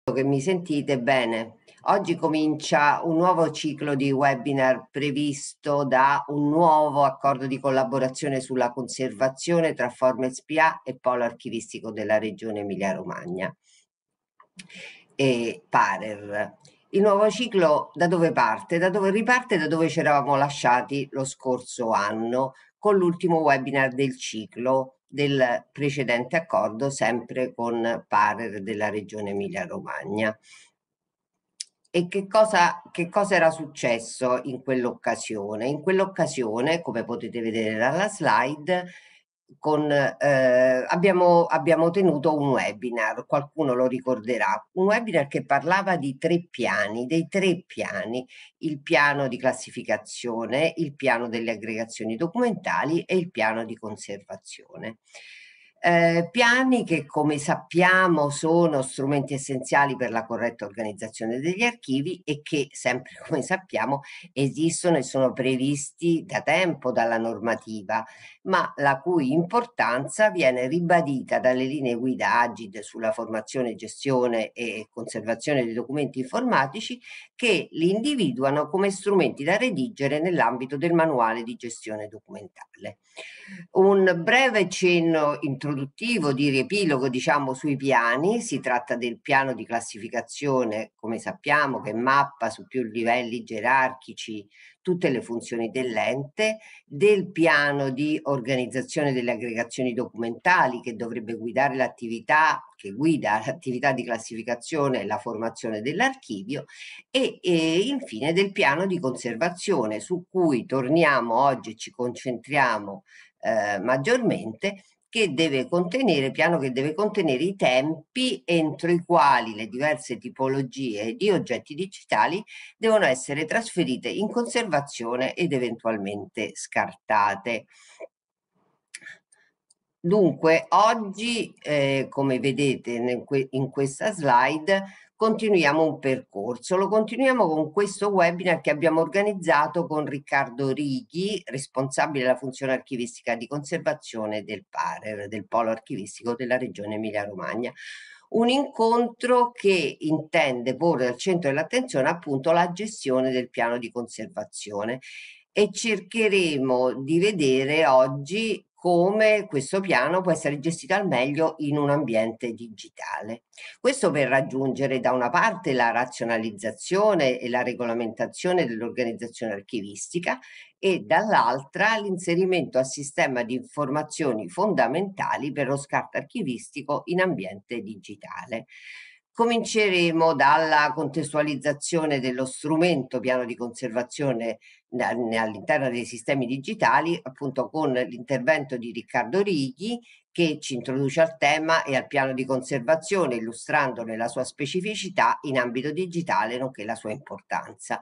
Che mi sentite bene. Oggi comincia un nuovo ciclo di webinar previsto da un nuovo accordo di collaborazione sulla conservazione tra Forma SpA e Polo Archivistico della Regione Emilia-Romagna e Parer. Il nuovo ciclo da dove parte? Da dove riparte? Da dove ci eravamo lasciati lo scorso anno con l'ultimo webinar del ciclo del precedente accordo, sempre con Parer della Regione Emilia-Romagna. E che cosa era successo in quell'occasione? In quell'occasione, come potete vedere dalla slide, abbiamo tenuto un webinar, qualcuno lo ricorderà, un webinar che parlava di dei tre piani, il piano di classificazione, il piano delle aggregazioni documentali e il piano di conservazione. Piani che, come sappiamo, sono strumenti essenziali per la corretta organizzazione degli archivi e che, sempre come sappiamo, esistono e sono previsti da tempo dalla normativa, ma la cui importanza viene ribadita dalle linee guida Agid sulla formazione, gestione e conservazione dei documenti informatici, che li individuano come strumenti da redigere nell'ambito del manuale di gestione documentale. Un breve cenno introduttivo di riepilogo, diciamo, sui piani. Si tratta del piano di classificazione, come sappiamo, che mappa su più livelli gerarchici tutte le funzioni dell'ente, del piano di organizzazione delle aggregazioni documentali che dovrebbe guidare l'attività, che guida l'attività di classificazione e la formazione dell'archivio e infine del piano di conservazione su cui torniamo oggi e ci concentriamo maggiormente, piano che deve contenere i tempi entro i quali le diverse tipologie di oggetti digitali devono essere trasferite in conservazione ed eventualmente scartate. Dunque, oggi, come vedete in questa slide, continuiamo un percorso. Lo continuiamo con questo webinar che abbiamo organizzato con Riccardo Righi, responsabile della funzione archivistica di conservazione del Parer, del Polo Archivistico della Regione Emilia-Romagna. Un incontro che intende porre al centro dell'attenzione appunto la gestione del piano di conservazione e cercheremo di vedere oggi come questo piano può essere gestito al meglio in un ambiente digitale. Questo per raggiungere da una parte la razionalizzazione e la regolamentazione dell'organizzazione archivistica e dall'altra l'inserimento al sistema di informazioni fondamentali per lo scarto archivistico in ambiente digitale. Cominceremo dalla contestualizzazione dello strumento piano di conservazione all'interno dei sistemi digitali, appunto con l'intervento di Riccardo Righi, che ci introduce al tema e al piano di conservazione, illustrandone la sua specificità in ambito digitale, nonché la sua importanza.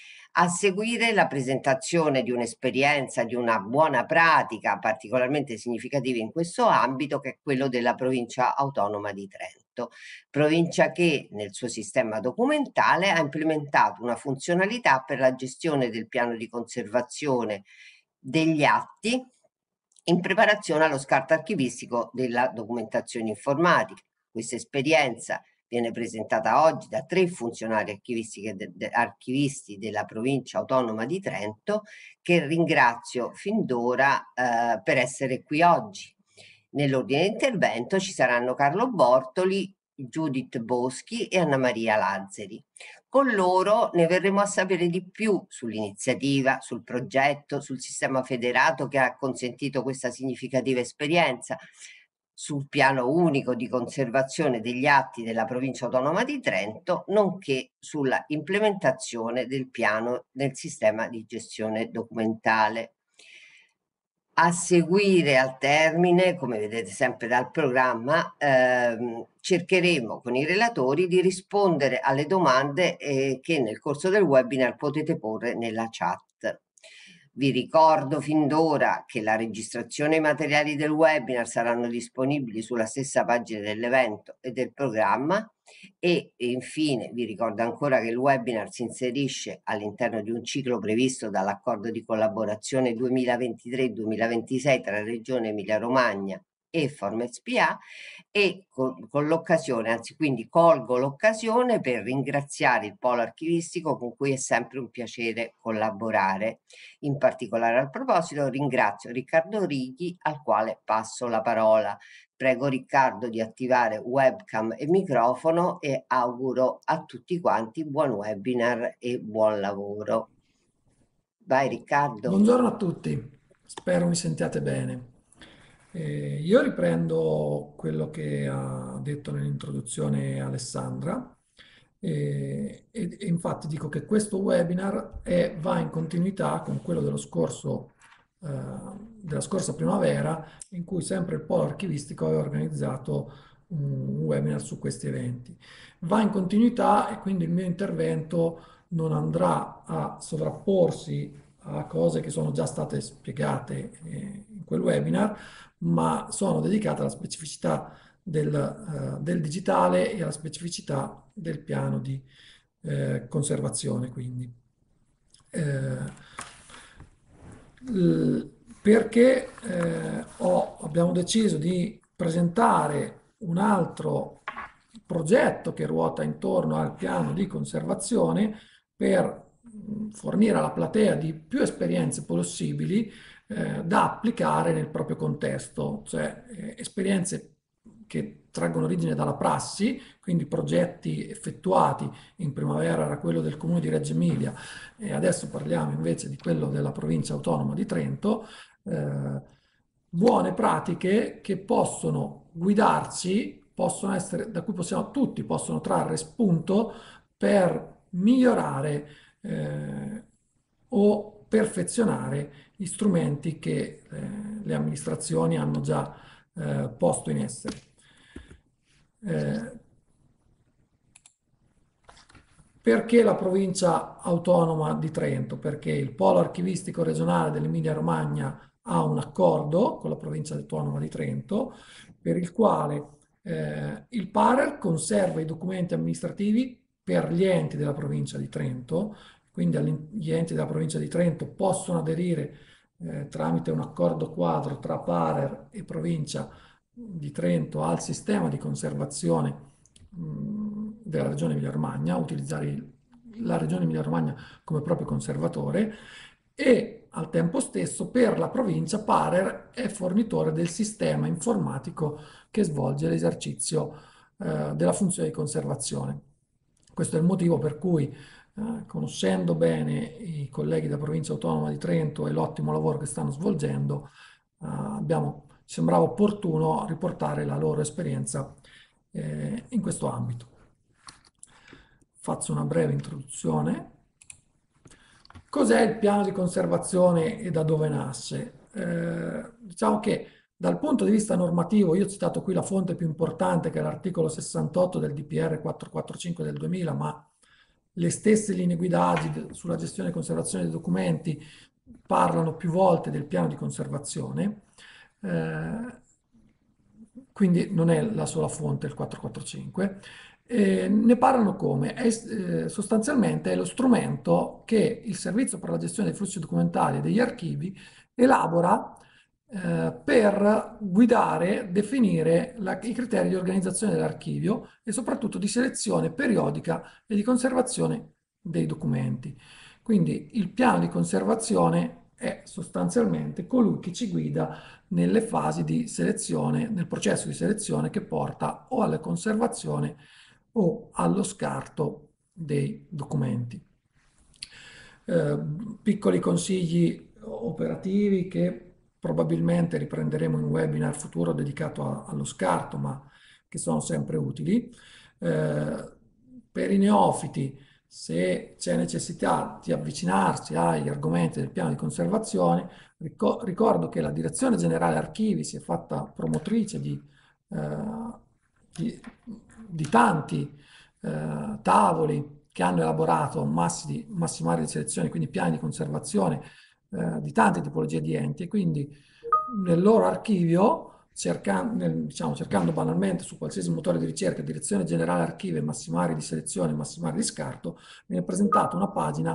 A seguire la presentazione di un'esperienza, di una buona pratica particolarmente significativa in questo ambito, che è quello della provincia autonoma di Trento, provincia che nel suo sistema documentale ha implementato una funzionalità per la gestione del piano di conservazione degli atti in preparazione allo scarto archivistico della documentazione informatica. Questa esperienza viene presentata oggi da 3 funzionari archivisti della provincia autonoma di Trento, che ringrazio fin d'ora per essere qui oggi. Nell'ordine di intervento ci saranno Carlo Bortoli, Judith Boschi e Anna Maria Lazzari. Con loro ne verremo a sapere di più sull'iniziativa, sul progetto, sul sistema federato che ha consentito questa significativa esperienza, sul piano unico di conservazione degli atti della provincia autonoma di Trento, nonché sulla implementazione del piano nel sistema di gestione documentale. A seguire, al termine, come vedete sempre dal programma, cercheremo con i relatori di rispondere alle domande che nel corso del webinar potete porre nella chat. Vi ricordo fin d'ora che la registrazione e i materiali del webinar saranno disponibili sulla stessa pagina dell'evento e del programma. E infine vi ricordo ancora che il webinar si inserisce all'interno di un ciclo previsto dall'accordo di collaborazione 2023-2026 tra la Regione Emilia-Romagna e Form SPA, e con l'occasione, anzi quindi colgo l'occasione per ringraziare il Polo Archivistico con cui è sempre un piacere collaborare. In particolare al proposito ringrazio Riccardo Righi, al quale passo la parola. Prego Riccardo di attivare webcam e microfono e auguro a tutti quanti buon webinar e buon lavoro. Vai Riccardo. Buongiorno a tutti, spero mi sentiate bene. Io riprendo quello che ha detto nell'introduzione Alessandra e infatti dico che questo webinar va in continuità con quello eh, della scorsa primavera, in cui sempre il Polo Archivistico aveva organizzato un webinar su questi eventi. Va in continuità e quindi il mio intervento non andrà a sovrapporsi a cose che sono già state spiegate in quel webinar, ma sono dedicate alla specificità del digitale e alla specificità del piano di conservazione. Quindi. Eh, Perché abbiamo deciso di presentare un altro progetto che ruota intorno al piano di conservazione per fornire alla platea di più esperienze possibili da applicare nel proprio contesto, cioè esperienze che traggono origine dalla prassi, quindi progetti effettuati. In primavera era quello del comune di Reggio Emilia e adesso parliamo invece di quello della provincia autonoma di Trento. Buone pratiche che possono guidarci, possono essere, da cui tutti possono trarre spunto per migliorare o perfezionare gli strumenti che le amministrazioni hanno già posto in essere. Eh, Perché la provincia autonoma di Trento? Perché il polo archivistico regionale dell'Emilia-Romagna ha un accordo con la provincia autonoma di Trento per il quale il PARER conserva i documenti amministrativi per gli enti della provincia di Trento, quindi gli enti della provincia di Trento possono aderire tramite un accordo quadro tra PARER e provincia di Trento al sistema di conservazione della regione Emilia-Romagna, utilizzare la regione Emilia-Romagna come proprio conservatore e al tempo stesso per la provincia Parer è fornitore del sistema informatico che svolge l'esercizio della funzione di conservazione. Questo è il motivo per cui, conoscendo bene i colleghi della provincia autonoma di Trento e l'ottimo lavoro che stanno svolgendo, ci sembrava opportuno riportare la loro esperienza in questo ambito. Faccio una breve introduzione. Cos'è il piano di conservazione e da dove nasce? Diciamo che dal punto di vista normativo, io ho citato qui la fonte più importante che è l'articolo 68 del DPR 445 del 2000, ma le stesse linee guida AGID sulla gestione e conservazione dei documenti parlano più volte del piano di conservazione. Quindi non è la sola fonte il 445. Ne parlano come? Sostanzialmente è lo strumento che il Servizio per la gestione dei flussi documentali e degli archivi elabora per guidare, definire i criteri di organizzazione dell'archivio e soprattutto di selezione periodica e di conservazione dei documenti. Quindi il piano di conservazione è sostanzialmente colui che ci guida nelle fasi di selezione, nel processo di selezione che porta o alla conservazione o allo scarto dei documenti. Eh, Piccoli consigli operativi che probabilmente riprenderemo in un webinar futuro dedicato allo scarto, ma che sono sempre utili. Per i neofiti, se c'è necessità di avvicinarsi agli argomenti del piano di conservazione, ricordo che la Direzione Generale Archivi si è fatta promotrice eh, di, di tanti tavoli che hanno elaborato massimali di selezione, quindi piani di conservazione di tante tipologie di enti e quindi nel loro archivio, diciamo, cercando banalmente su qualsiasi motore di ricerca, Direzione Generale Archivi, massimari di selezione, massimari di scarto, viene presentata una pagina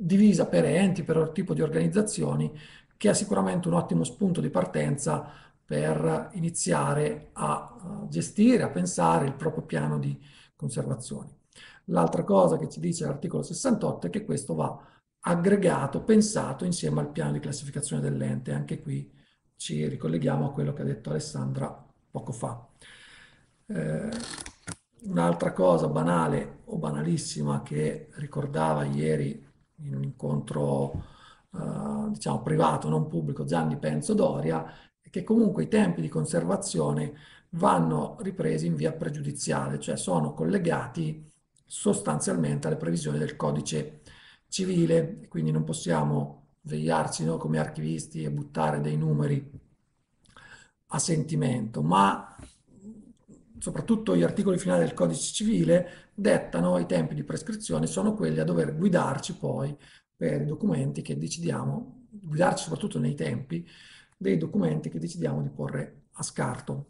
divisa per enti, per tipo di organizzazioni, che è sicuramente un ottimo spunto di partenza per iniziare a gestire, a pensare il proprio piano di conservazione. L'altra cosa che ci dice l'articolo 68 è che questo va aggregato, pensato insieme al piano di classificazione dell'ente. Anche qui ci ricolleghiamo a quello che ha detto Alessandra poco fa. Eh, Un'altra cosa banale o banalissima che ricordava ieri in un incontro diciamo privato, non pubblico, Gianni Penzo Doria, è che comunque i tempi di conservazione vanno ripresi in via pregiudiziale, cioè sono collegati sostanzialmente alle previsioni del codice civile, quindi non possiamo svegliarci noi come archivisti e buttare dei numeri a sentimento, ma soprattutto gli articoli finali del codice civile dettano i tempi di prescrizione, sono quelli a dover guidarci poi per i documenti che decidiamo, guidarci soprattutto nei tempi dei documenti che decidiamo di porre a scarto.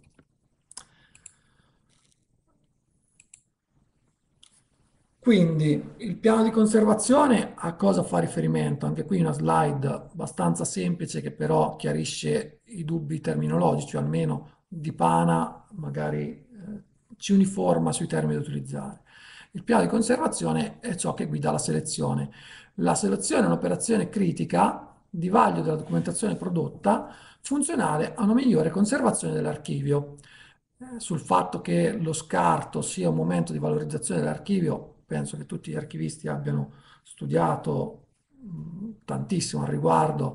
Quindi il piano di conservazione a cosa fa riferimento? Anche qui una slide abbastanza semplice che però chiarisce i dubbi terminologici, o almeno dipana, magari ci uniforma sui termini da utilizzare. Il piano di conservazione è ciò che guida la selezione. La selezione è un'operazione critica di vaglio della documentazione prodotta funzionale a una migliore conservazione dell'archivio. Sul fatto che lo scarto sia un momento di valorizzazione dell'archivio, penso che tutti gli archivisti abbiano studiato tantissimo al riguardo.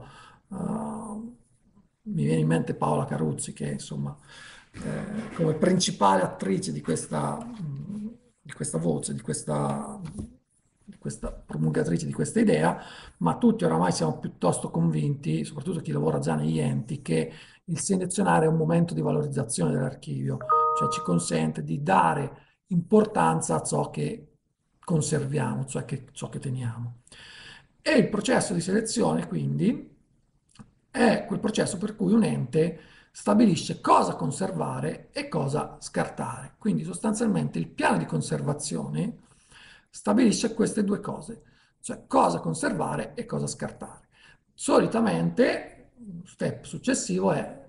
Mi viene in mente Paola Caruzzi, che insomma, come principale attrice di questa voce, di questa promulgatrice di questa idea, ma tutti oramai siamo piuttosto convinti, soprattutto chi lavora già negli enti, che il selezionare è un momento di valorizzazione dell'archivio, cioè ci consente di dare importanza a ciò che conserviamo, cioè ciò che teniamo. E il processo di selezione, quindi, è quel processo per cui un ente stabilisce cosa conservare e cosa scartare. Quindi sostanzialmente il piano di conservazione stabilisce queste due cose, cioè cosa conservare e cosa scartare. Solitamente, un step successivo è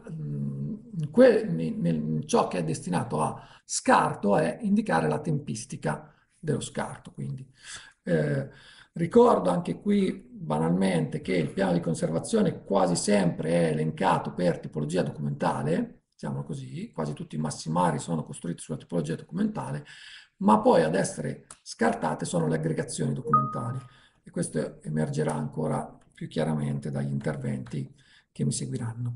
in ciò che è destinato a scarto è indicare la tempistica dello scarto. Quindi ricordo anche qui banalmente che il piano di conservazione quasi sempre è elencato per tipologia documentale, diciamo così, quasi tutti i massimari sono costruiti sulla tipologia documentale, ma poi ad essere scartate sono le aggregazioni documentali e questo emergerà ancora più chiaramente dagli interventi che mi seguiranno.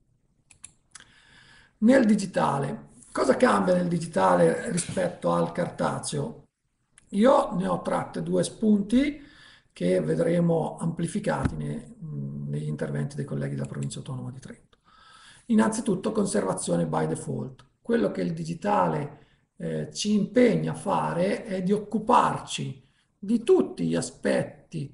Nel digitale, cosa cambia nel digitale rispetto al cartaceo? Io ne ho tratte due spunti che vedremo amplificati negli interventi dei colleghi della Provincia Autonoma di Trento. Innanzitutto conservazione by default. Quello che il digitale ci impegna a fare è di occuparci di tutti gli aspetti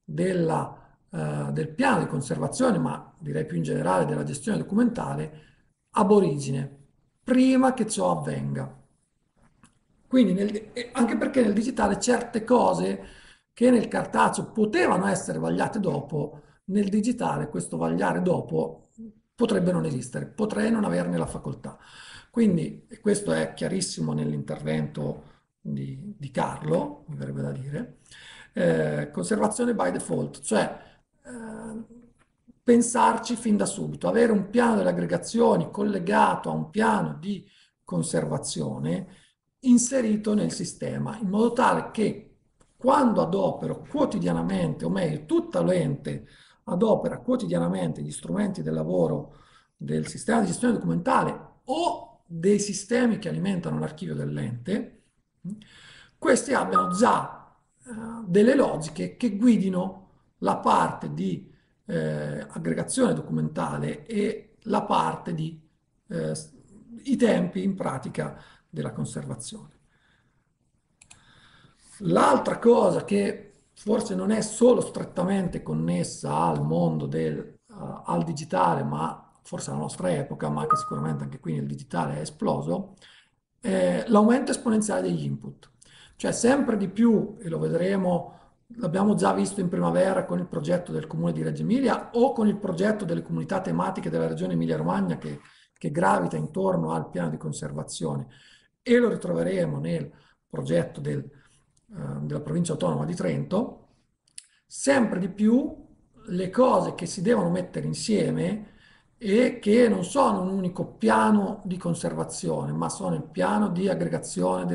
del piano di conservazione, ma direi più in generale della gestione documentale, ab origine, prima che ciò avvenga. Quindi anche perché nel digitale certe cose che nel cartaceo potevano essere vagliate dopo, nel digitale questo vagliare dopo potrebbe non esistere, potrei non averne la facoltà. Quindi e questo è chiarissimo nell'intervento di Carlo, mi verrebbe da dire, conservazione by default, cioè pensarci fin da subito, avere un piano delle aggregazioni collegato a un piano di conservazione inserito nel sistema, in modo tale che quando adopero quotidianamente, o meglio, tutta l'ente adopera quotidianamente gli strumenti del lavoro del sistema di gestione documentale o dei sistemi che alimentano l'archivio dell'ente, questi abbiano già delle logiche che guidino la parte di aggregazione documentale e la parte di i tempi in pratica della conservazione. L'altra cosa che forse non è solo strettamente connessa al mondo al digitale, ma forse alla nostra epoca, ma che sicuramente anche qui nel digitale è esploso, è l'aumento esponenziale degli input. Cioè sempre di più, e lo vedremo l'abbiamo già visto in primavera con il progetto del Comune di Reggio Emilia o con il progetto delle comunità tematiche della Regione Emilia-Romagna che gravita intorno al piano di conservazione e lo ritroveremo nel progetto della provincia autonoma di Trento, sempre di più le cose che si devono mettere insieme e che non sono un unico piano di conservazione, ma sono il piano di aggregazione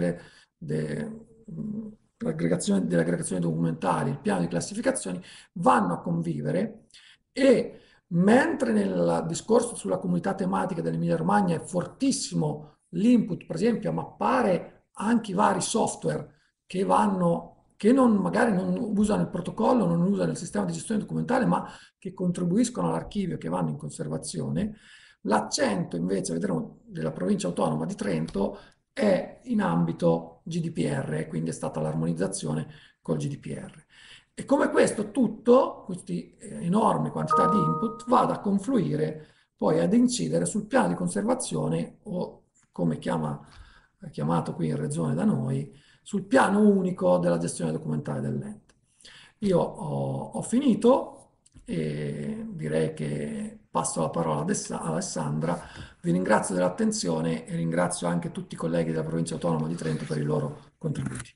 delle aggregazioni documentali, il piano di classificazioni, vanno a convivere e mentre nel discorso sulla comunità tematica dell'Emilia Romagna è fortissimo l'input, per esempio, a mappare anche i vari software che non, magari non usano il protocollo, non usano il sistema di gestione documentale, ma che contribuiscono all'archivio, che vanno in conservazione. L'accento invece, vedremo, della provincia autonoma di Trento è in ambito GDPR, quindi è stata l'armonizzazione col GDPR. E come questo tutto, queste enormi quantità di input, vada a confluire poi ad incidere sul piano di conservazione o come è chiamato qui in regione da noi, sul piano unico della gestione documentale dell'ente. Io ho finito e direi che passo la parola ad Alessandra. Vi ringrazio dell'attenzione e ringrazio anche tutti i colleghi della provincia autonoma di Trento per i loro contributi.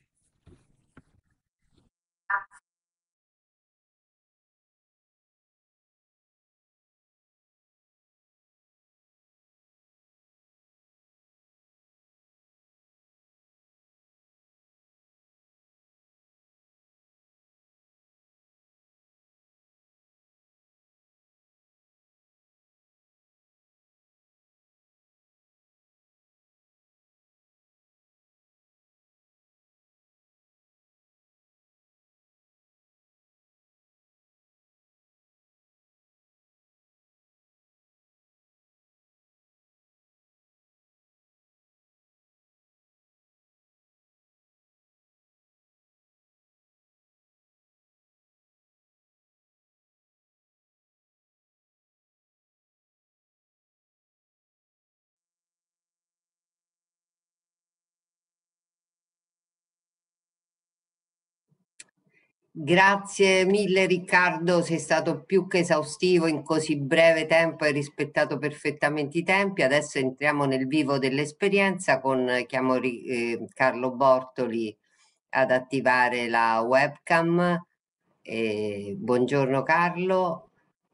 Grazie mille Riccardo, sei stato più che esaustivo in così breve tempo, hai rispettato perfettamente i tempi. Adesso entriamo nel vivo dell'esperienza chiamo Carlo Bortoli ad attivare la webcam. Buongiorno Carlo.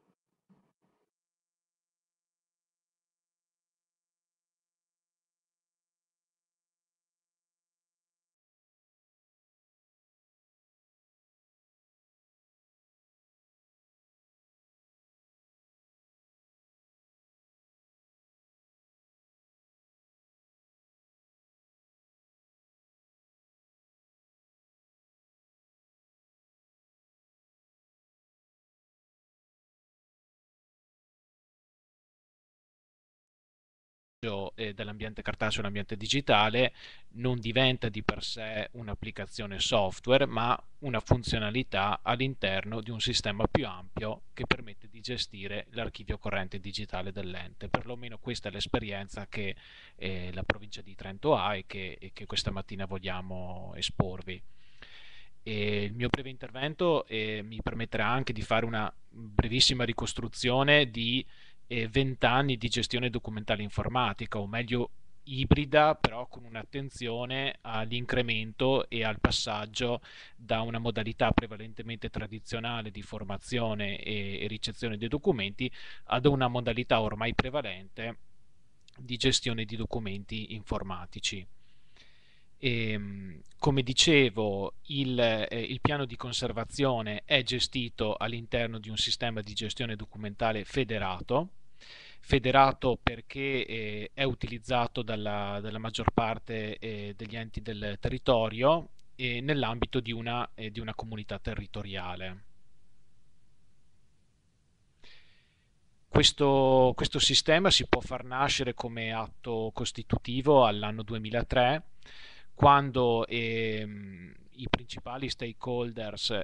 Dall'ambiente cartaceo all'ambiente digitale non diventa di per sé un'applicazione software, ma una funzionalità all'interno di un sistema più ampio che permette di gestire l'archivio corrente digitale dell'ente. Perlomeno questa è l'esperienza che la provincia di Trento ha e che questa mattina vogliamo esporvi. E il mio breve intervento mi permetterà anche di fare una brevissima ricostruzione di 20 anni di gestione documentale informatica, o meglio ibrida, però con un'attenzione all'incremento e al passaggio da una modalità prevalentemente tradizionale di formazione e ricezione dei documenti ad una modalità ormai prevalente di gestione di documenti informatici. Come dicevo, il piano di conservazione è gestito all'interno di un sistema di gestione documentale federato perché è utilizzato dalla maggior parte degli enti del territorio e nell'ambito di una comunità territoriale. Questo sistema si può far nascere come atto costitutivo all'anno 2003, quando i principali stakeholders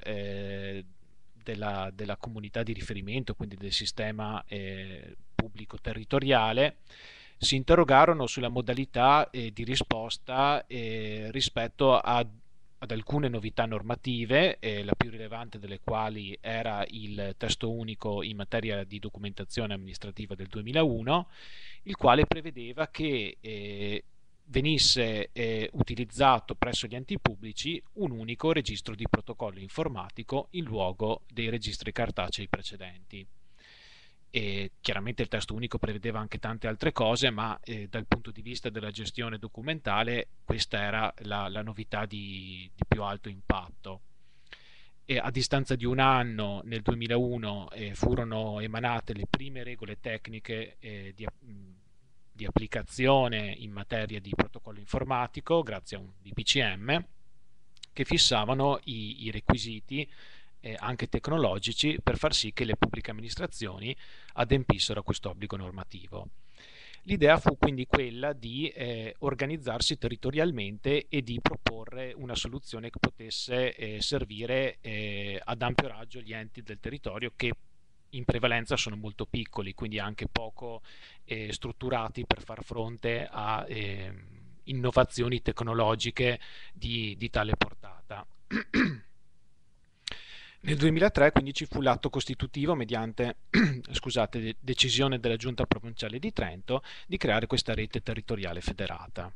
della comunità di riferimento, quindi del sistema pubblico territoriale, si interrogarono sulla modalità di risposta rispetto a ad alcune novità normative, la più rilevante delle quali era il testo unico in materia di documentazione amministrativa del 2001, il quale prevedeva che venisse utilizzato presso gli enti pubblici un unico registro di protocollo informatico in luogo dei registri cartacei precedenti. E chiaramente il testo unico prevedeva anche tante altre cose, ma dal punto di vista della gestione documentale questa era la novità di più alto impatto. E a distanza di un anno, nel 2001, furono emanate le prime regole tecniche di applicazione in materia di protocollo informatico grazie a un DPCM che fissavano i requisiti anche tecnologici per far sì che le pubbliche amministrazioni adempissero a questo obbligo normativo. L'idea fu quindi quella di organizzarsi territorialmente e di proporre una soluzione che potesse servire ad ampio raggio gli enti del territorio, che in prevalenza sono molto piccoli, quindi anche poco strutturati per far fronte a innovazioni tecnologiche di tale portata. Nel 2003 quindi ci fu l'atto costitutivo mediante scusate, decisione della Giunta Provinciale di Trento di creare questa rete territoriale federata.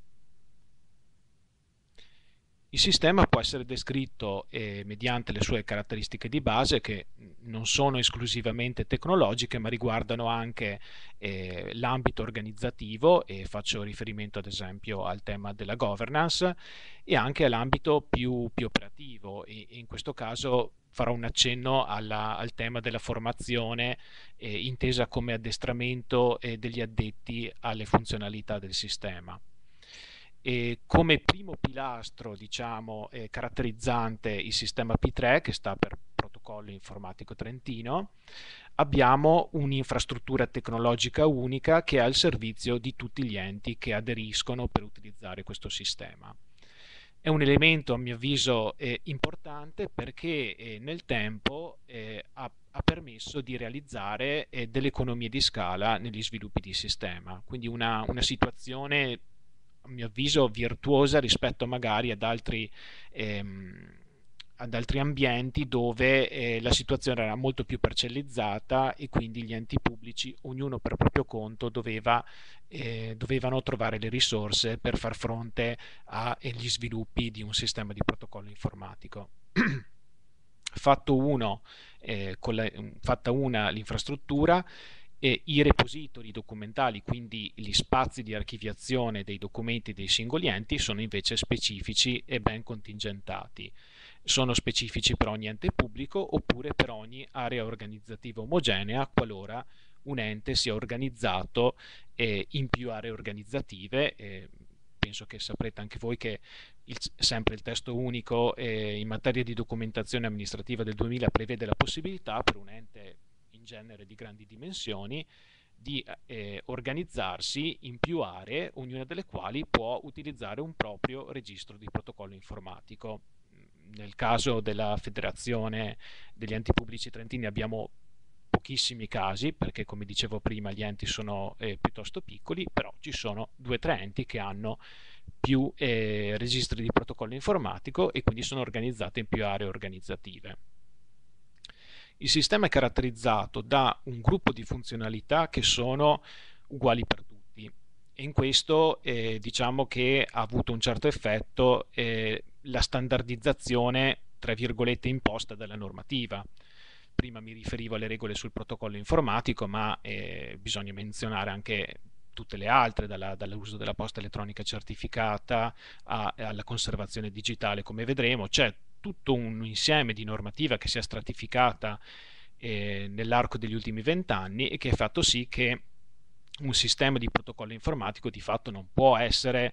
Il sistema può essere descritto mediante le sue caratteristiche di base, che non sono esclusivamente tecnologiche ma riguardano anche l'ambito organizzativo, e faccio riferimento ad esempio al tema della governance e anche all'ambito più operativo, e in questo caso farò un accenno al tema della formazione intesa come addestramento degli addetti alle funzionalità del sistema. E come primo pilastro, diciamo, caratterizzante il sistema P3, che sta per Protocollo Informatico Trentino, abbiamo un'infrastruttura tecnologica unica che è al servizio di tutti gli enti che aderiscono per utilizzare questo sistema. È un elemento, a mio avviso, importante perché nel tempo ha permesso di realizzare delle economie di scala negli sviluppi di sistema, quindi una situazione, a mio avviso, virtuosa rispetto magari ad altri ambienti dove la situazione era molto più parcellizzata e quindi gli enti pubblici, ognuno per proprio conto, dovevano trovare le risorse per far fronte agli sviluppi di un sistema di protocollo informatico. Fatta una l'infrastruttura, i repository documentali, quindi gli spazi di archiviazione dei documenti dei singoli enti, sono invece specifici e ben contingentati. Sono specifici per ogni ente pubblico oppure per ogni area organizzativa omogenea, qualora un ente sia organizzato in più aree organizzative. Penso che saprete anche voi che sempre il testo unico in materia di documentazione amministrativa del 2000 prevede la possibilità per un ente in genere di grandi dimensioni di organizzarsi in più aree, ognuna delle quali può utilizzare un proprio registro di protocollo informatico. Nel caso della Federazione degli Enti Pubblici Trentini abbiamo pochissimi casi, perché come dicevo prima gli enti sono piuttosto piccoli, però ci sono 2 o 3 enti che hanno più registri di protocollo informatico e quindi sono organizzati in più aree organizzative. Il sistema è caratterizzato da un gruppo di funzionalità che sono uguali per tutti, e in questo diciamo che ha avuto un certo effetto la standardizzazione, tra virgolette, imposta dalla normativa. Prima mi riferivo alle regole sul protocollo informatico, ma bisogna menzionare anche tutte le altre, dall'uso della posta elettronica certificata alla conservazione digitale, come vedremo. C'è tutto un insieme di normativa che si è stratificata nell'arco degli ultimi 20 anni e che ha fatto sì che un sistema di protocollo informatico di fatto non può essere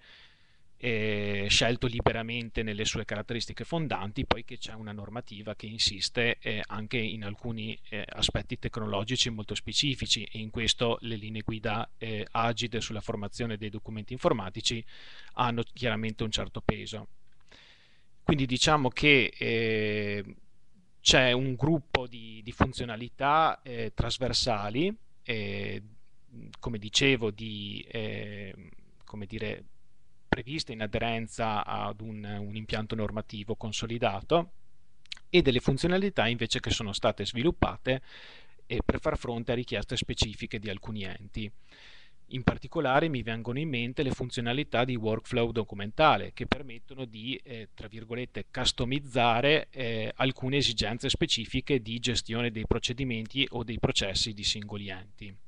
scelto liberamente nelle sue caratteristiche fondanti, poiché c'è una normativa che insiste anche in alcuni aspetti tecnologici molto specifici, e in questo le linee guida agide sulla formazione dei documenti informatici hanno chiaramente un certo peso. Quindi diciamo che c'è un gruppo di funzionalità trasversali, come dicevo, come dire, previste in aderenza ad un impianto normativo consolidato, e delle funzionalità invece che sono state sviluppate per far fronte a richieste specifiche di alcuni enti. In particolare mi vengono in mente le funzionalità di workflow documentale, che permettono di, tra virgolette, customizzare alcune esigenze specifiche di gestione dei procedimenti o dei processi di singoli enti.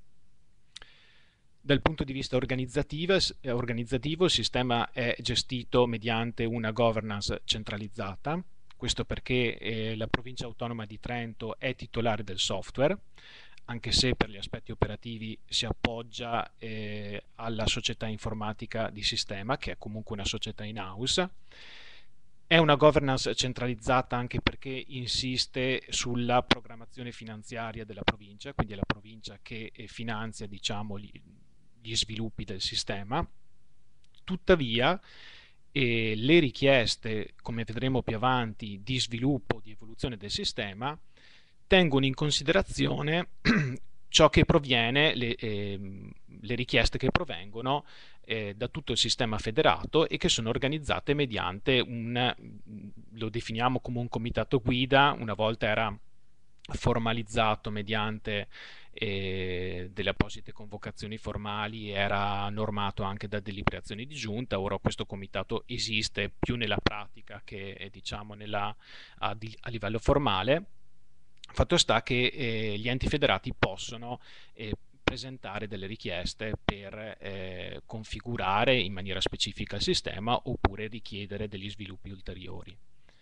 Dal punto di vista organizzativo, il sistema è gestito mediante una governance centralizzata. Questo perché la provincia autonoma di Trento è titolare del software, anche se per gli aspetti operativi si appoggia alla società informatica di sistema, che è comunque una società in house. È una governance centralizzata anche perché insiste sulla programmazione finanziaria della provincia, quindi è la provincia che finanzia, diciamo, gli sviluppi del sistema. Tuttavia, le richieste, come vedremo più avanti, di sviluppo, di evoluzione del sistema, tengono in considerazione ciò che proviene, le richieste che provengono da tutto il sistema federato e che sono organizzate mediante lo definiamo come un comitato guida. Una volta era formalizzato mediante delle apposite convocazioni formali, era normato anche da deliberazioni di giunta. Ora questo comitato esiste più nella pratica che diciamo a livello formale. Fatto sta che gli enti federati possono presentare delle richieste per configurare in maniera specifica il sistema oppure richiedere degli sviluppi ulteriori.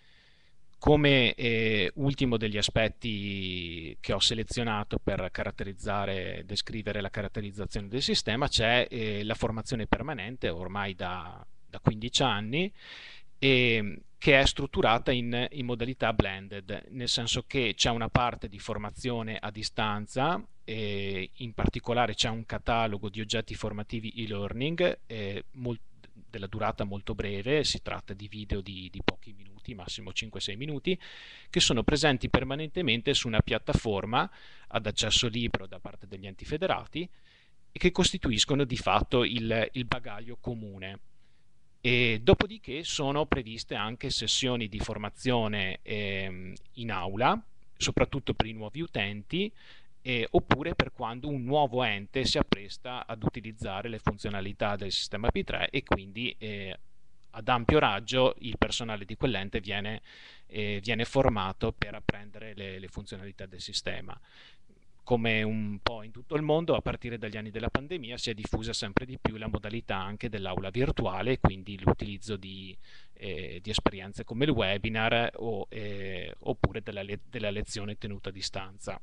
Come ultimo degli aspetti che ho selezionato per descrivere la caratterizzazione del sistema, c'è la formazione permanente ormai da 15 anni, che è strutturata in modalità blended, nel senso che c'è una parte di formazione a distanza, in particolare c'è un catalogo di oggetti formativi e-learning della durata molto breve, si tratta di video di pochi minuti, massimo 5-6 minuti, che sono presenti permanentemente su una piattaforma ad accesso libero da parte degli enti federati e che costituiscono di fatto il bagaglio comune. E dopodiché sono previste anche sessioni di formazione in aula, soprattutto per i nuovi utenti, oppure per quando un nuovo ente si appresta ad utilizzare le funzionalità del sistema P3 e quindi ad ampio raggio il personale di quell'ente viene formato per apprendere le funzionalità del sistema. Come un po' in tutto il mondo, a partire dagli anni della pandemia si è diffusa sempre di più la modalità anche dell'aula virtuale, quindi l'utilizzo di esperienze come il webinar oppure della lezione tenuta a distanza.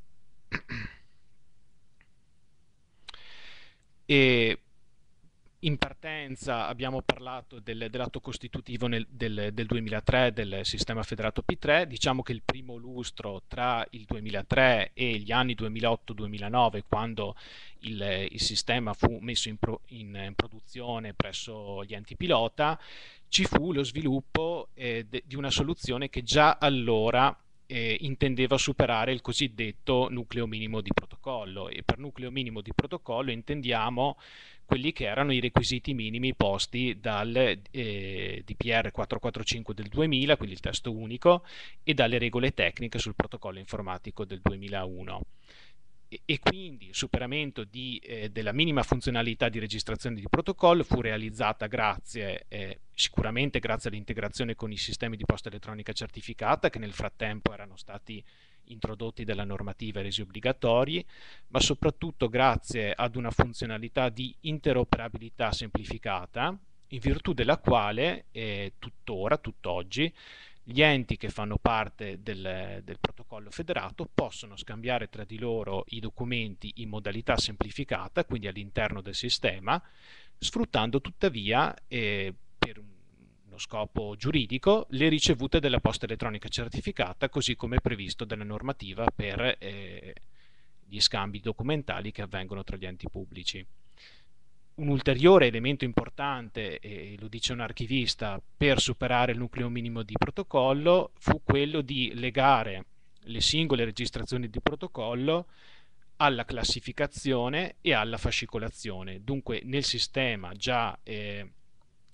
E in partenza abbiamo parlato dell'atto costitutivo del 2003 del sistema federato P3. Diciamo che il primo lustro tra il 2003 e gli anni 2008-2009, quando il sistema fu messo in produzione presso gli enti pilota, ci fu lo sviluppo di una soluzione che già allora intendeva superare il cosiddetto nucleo minimo di protocollo, e per nucleo minimo di protocollo intendiamo quelli che erano i requisiti minimi posti dal DPR 445 del 2000, quindi il testo unico, e dalle regole tecniche sul protocollo informatico del 2001. E quindi il superamento della minima funzionalità di registrazione di protocollo fu realizzata sicuramente grazie all'integrazione con i sistemi di posta elettronica certificata, che nel frattempo erano stati introdotti dalla normativa e resi obbligatori, ma soprattutto grazie ad una funzionalità di interoperabilità semplificata, in virtù della quale tutt'oggi, gli enti che fanno parte del protocollo federato possono scambiare tra di loro i documenti in modalità semplificata, quindi all'interno del sistema, sfruttando tuttavia per uno scopo giuridico le ricevute della posta elettronica certificata, così come previsto dalla normativa per gli scambi documentali che avvengono tra gli enti pubblici. Un ulteriore elemento importante, e lo dice un archivista, per superare il nucleo minimo di protocollo fu quello di legare le singole registrazioni di protocollo alla classificazione e alla fascicolazione. Dunque nel sistema già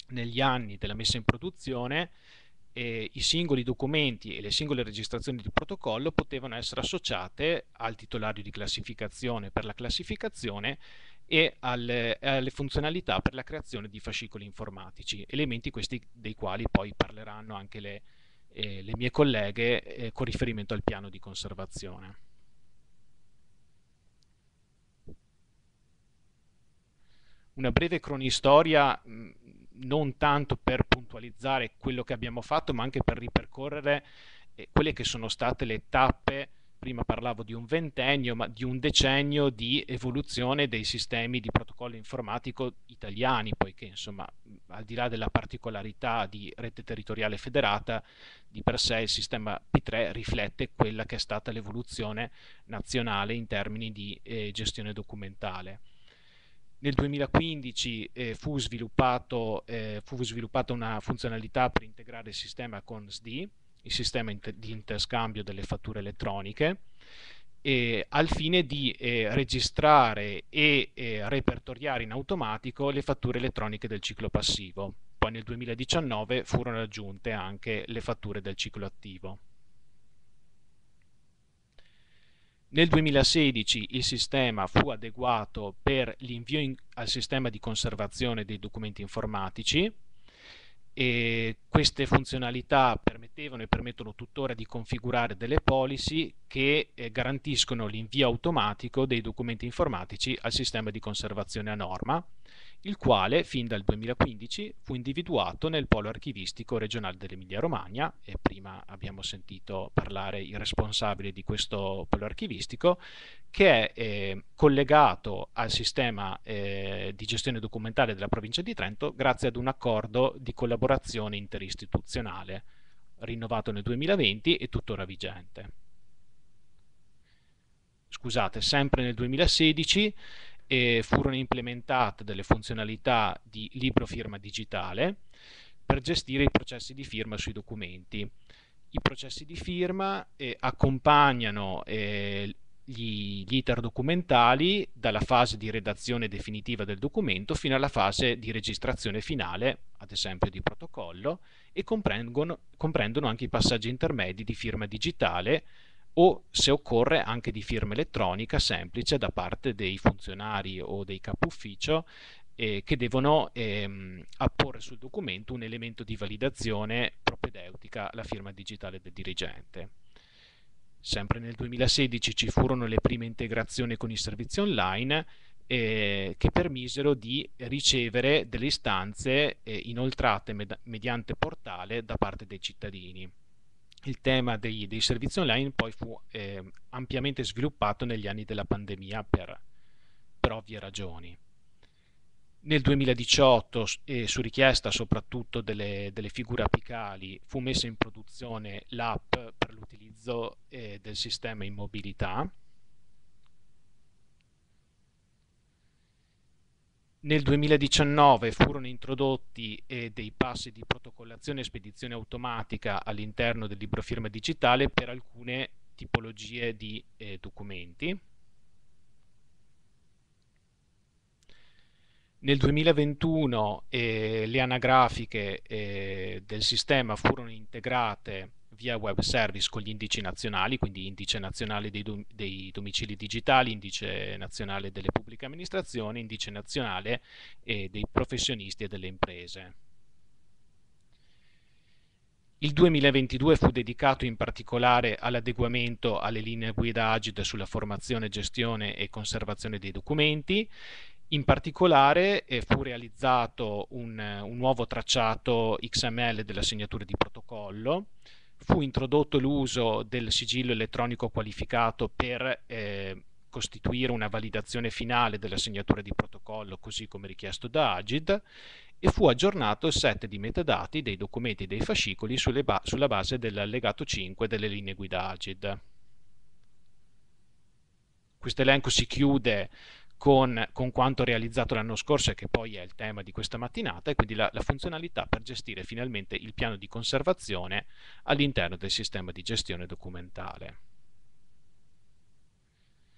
negli anni della messa in produzione i singoli documenti e le singole registrazioni di protocollo potevano essere associate al titolario di classificazione per la classificazione e alle funzionalità per la creazione di fascicoli informatici, elementi questi dei quali poi parleranno anche le mie colleghe con riferimento al piano di conservazione. Una breve cronistoria, non tanto per puntualizzare quello che abbiamo fatto, ma anche per ripercorrere quelle che sono state le tappe. Prima parlavo di un ventennio, ma di un decennio di evoluzione dei sistemi di protocollo informatico italiani, poiché insomma, al di là della particolarità di rete territoriale federata, di per sé il sistema P3 riflette quella che è stata l'evoluzione nazionale in termini di gestione documentale. Nel 2015 fu sviluppata una funzionalità per integrare il sistema con SD, il sistema di interscambio delle fatture elettroniche, al fine di registrare e repertoriare in automatico le fatture elettroniche del ciclo passivo. Poi nel 2019 furono aggiunte anche le fatture del ciclo attivo. Nel 2016 il sistema fu adeguato per l'invio al sistema di conservazione dei documenti informatici e queste funzionalità permettevano e permettono tuttora di configurare delle policy che garantiscono l'invio automatico dei documenti informatici al sistema di conservazione a norma, il quale fin dal 2015 fu individuato nel polo archivistico regionale dell'Emilia-Romagna, e prima abbiamo sentito parlare il responsabile di questo polo archivistico, che è collegato al sistema di gestione documentale della provincia di Trento grazie ad un accordo di collaborazione interistituzionale rinnovato nel 2020 e tuttora vigente. Scusate, sempre nel 2016 furono implementate delle funzionalità di libro firma digitale per gestire i processi di firma sui documenti. I processi di firma accompagnano gli iter documentali dalla fase di redazione definitiva del documento fino alla fase di registrazione finale, ad esempio di protocollo, e comprendono anche i passaggi intermedi di firma digitale o, se occorre, anche di firma elettronica semplice da parte dei funzionari o dei capo ufficio che devono apporre sul documento un elemento di validazione propedeutica alla firma digitale del dirigente. Sempre nel 2016 ci furono le prime integrazioni con i servizi online che permisero di ricevere delle istanze inoltrate mediante portale da parte dei cittadini. Il tema dei servizi online poi fu ampiamente sviluppato negli anni della pandemia per ovvie ragioni. Nel 2018, su richiesta soprattutto delle figure apicali, fu messa in produzione l'app per l'utilizzo del sistema in mobilità. Nel 2019 furono introdotti dei passi di protocollazione e spedizione automatica all'interno del libro firma digitale per alcune tipologie di documenti. Nel 2021 le anagrafiche del sistema furono integrate via web service con gli indici nazionali, quindi indice nazionale dei domicili digitali, indice nazionale delle pubbliche amministrazioni, indice nazionale dei professionisti e delle imprese. Il 2022 fu dedicato in particolare all'adeguamento alle linee guida Agid sulla formazione, gestione e conservazione dei documenti. In particolare fu realizzato un nuovo tracciato XML della segnatura di protocollo, fu introdotto l'uso del sigillo elettronico qualificato per costituire una validazione finale della segnatura di protocollo, così come richiesto da Agid, e fu aggiornato il set di metadati dei documenti e dei fascicoli sulla base dell'allegato 5 delle linee guida Agid. Questo elenco si chiude con quanto realizzato l'anno scorso e che poi è il tema di questa mattinata, e quindi la funzionalità per gestire finalmente il piano di conservazione all'interno del sistema di gestione documentale.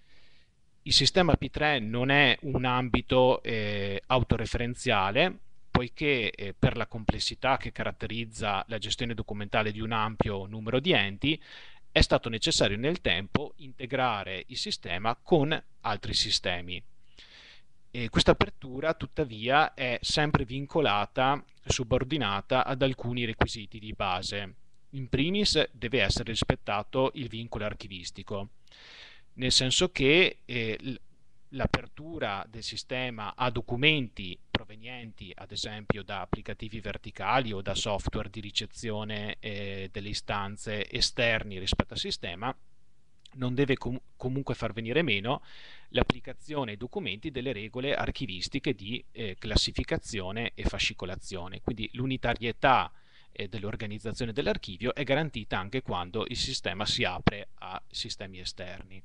Il sistema P3 non è un ambito autoreferenziale, poiché per la complessità che caratterizza la gestione documentale di un ampio numero di enti, è stato necessario nel tempo integrare il sistema con altri sistemi. E questa apertura, tuttavia, è sempre vincolata, subordinata ad alcuni requisiti di base. In primis deve essere rispettato il vincolo archivistico, nel senso che l'apertura del sistema a documenti provenienti ad esempio da applicativi verticali o da software di ricezione delle istanze esterni rispetto al sistema non deve comunque far venire meno l'applicazione ai documenti delle regole archivistiche di classificazione e fascicolazione. Quindi l'unitarietà dell'organizzazione dell'archivio è garantita anche quando il sistema si apre a sistemi esterni.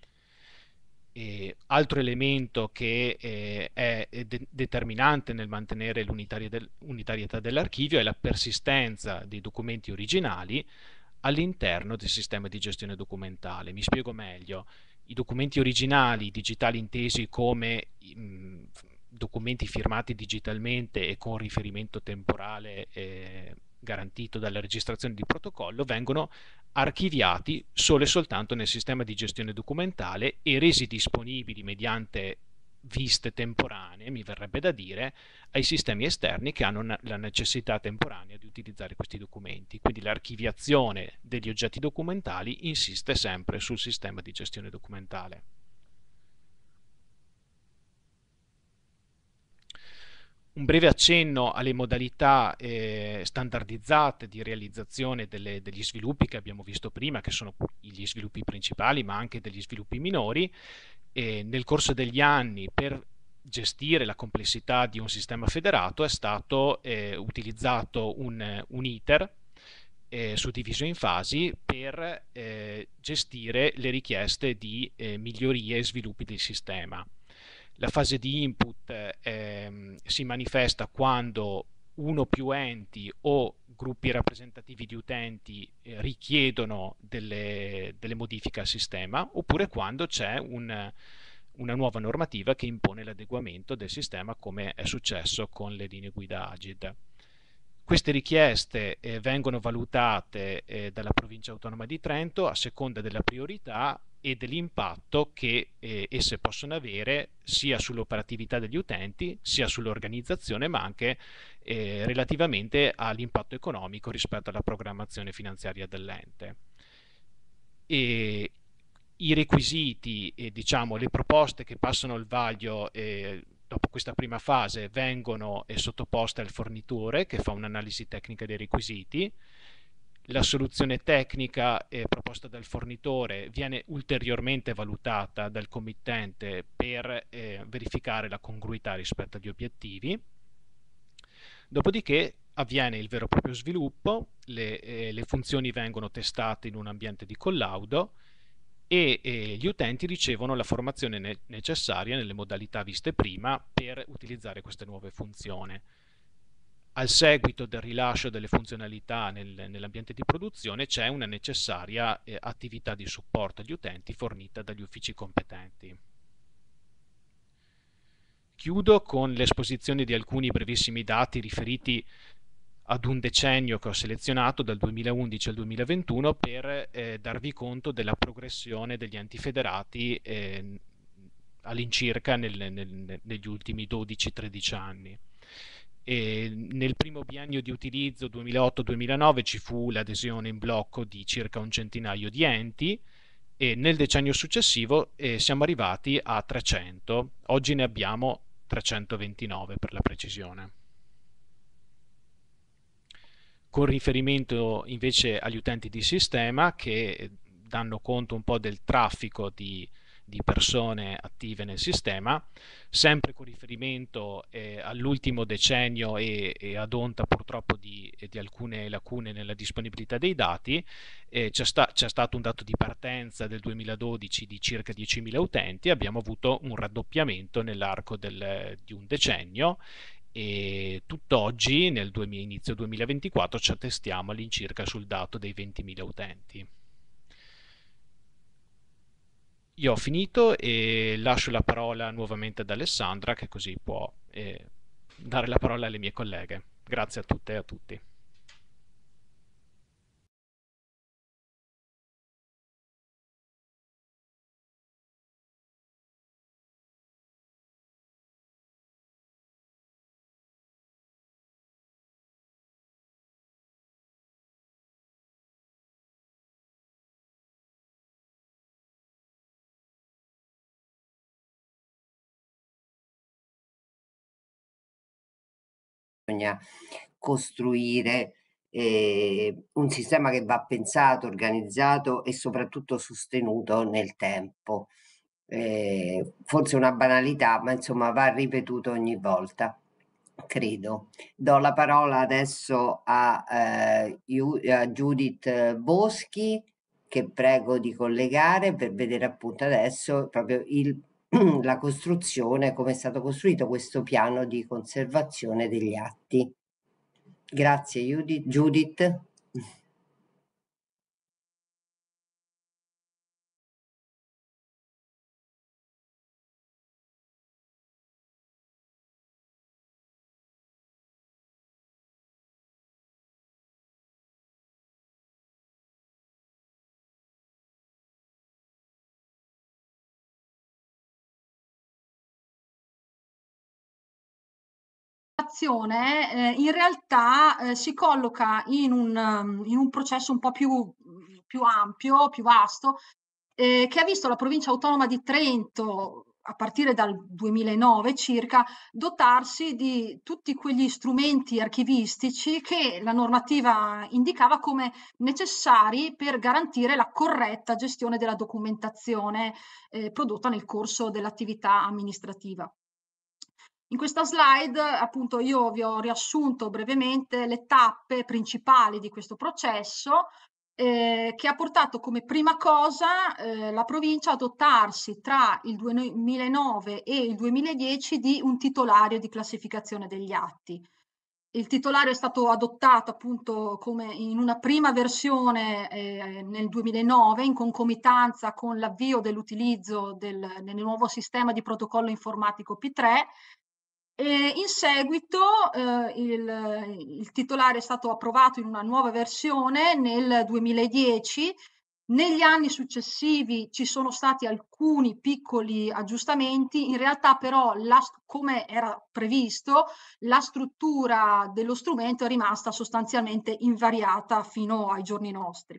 Altro elemento che è determinante nel mantenere l'unitarietà dell'archivio è la persistenza dei documenti originali all'interno del sistema di gestione documentale. Mi spiego meglio. I documenti originali digitali intesi come documenti firmati digitalmente e con riferimento temporale garantito dalla registrazione di protocollo vengono archiviati solo e soltanto nel sistema di gestione documentale e resi disponibili mediante viste temporanee, mi verrebbe da dire, ai sistemi esterni che hanno la necessità temporanea di utilizzare questi documenti. Quindi l'archiviazione degli oggetti documentali insiste sempre sul sistema di gestione documentale. Un breve accenno alle modalità standardizzate di realizzazione degli sviluppi che abbiamo visto prima, che sono gli sviluppi principali, ma anche degli sviluppi minori. Nel corso degli anni, per gestire la complessità di un sistema federato, è stato utilizzato un iter suddiviso in fasi per gestire le richieste di migliorie e sviluppi del sistema. La fase di input si manifesta quando uno o più enti o gruppi rappresentativi di utenti richiedono delle modifiche al sistema, oppure quando c'è una nuova normativa che impone l'adeguamento del sistema, come è successo con le linee guida Agid. Queste richieste vengono valutate dalla Provincia Autonoma di Trento a seconda della priorità e dell'impatto che esse possono avere sia sull'operatività degli utenti, sia sull'organizzazione, ma anche relativamente all'impatto economico rispetto alla programmazione finanziaria dell'ente. E i requisiti e diciamo le proposte che passano al vaglio dopo questa prima fase vengono sottoposte al fornitore che fa un'analisi tecnica dei requisiti. La soluzione tecnica proposta dal fornitore viene ulteriormente valutata dal committente per verificare la congruità rispetto agli obiettivi. Dopodiché avviene il vero e proprio sviluppo, le funzioni vengono testate in un ambiente di collaudo e gli utenti ricevono la formazione necessaria nelle modalità viste prima per utilizzare queste nuove funzioni. Al seguito del rilascio delle funzionalità nell'ambiente di produzione c'è una necessaria attività di supporto agli utenti fornita dagli uffici competenti. Chiudo con l'esposizione di alcuni brevissimi dati riferiti ad un decennio che ho selezionato dal 2011 al 2021 per darvi conto della progressione degli enti federati all'incirca negli ultimi 12-13 anni. Nel primo biennio di utilizzo 2008-2009 ci fu l'adesione in blocco di circa un centinaio di enti e nel decennio successivo siamo arrivati a 300. Oggi ne abbiamo 329 per la precisione. Con riferimento invece agli utenti di sistema che danno conto un po' del traffico di persone attive nel sistema, sempre con riferimento all'ultimo decennio e ad onta purtroppo di alcune lacune nella disponibilità dei dati, c'è stato un dato di partenza del 2012 di circa 10.000 utenti, abbiamo avuto un raddoppiamento nell'arco di un decennio e tutt'oggi, nel inizio 2024, ci attestiamo all'incirca sul dato dei 20.000 utenti. Io ho finito e lascio la parola nuovamente ad Alessandra che così può dare la parola alle mie colleghe. Grazie a tutte e a tutti. Bisogna costruire un sistema che va pensato, organizzato e soprattutto sostenuto nel tempo. Forse una banalità, ma insomma va ripetuto ogni volta, credo. Do la parola adesso a Judith Boschi, che prego di collegare per vedere appunto adesso proprio la costruzione, come è stato costruito questo piano di conservazione degli atti. Grazie Judith. In realtà si colloca in un processo un po' più ampio, più vasto, che ha visto la provincia autonoma di Trento, a partire dal 2009 circa, dotarsi di tutti quegli strumenti archivistici che la normativa indicava come necessari per garantire la corretta gestione della documentazione prodotta nel corso dell'attività amministrativa. In questa slide, appunto, io vi ho riassunto brevemente le tappe principali di questo processo, che ha portato come prima cosa la provincia a dotarsi tra il 2009 e il 2010 di un titolario di classificazione degli atti. Il titolario è stato adottato appunto come in una prima versione nel 2009 in concomitanza con l'avvio dell'utilizzo nel nuovo sistema di protocollo informatico P3. E in seguito il titolare è stato approvato in una nuova versione nel 2010. Negli anni successivi ci sono stati alcuni piccoli aggiustamenti, in realtà però, come era previsto, la struttura dello strumento è rimasta sostanzialmente invariata fino ai giorni nostri.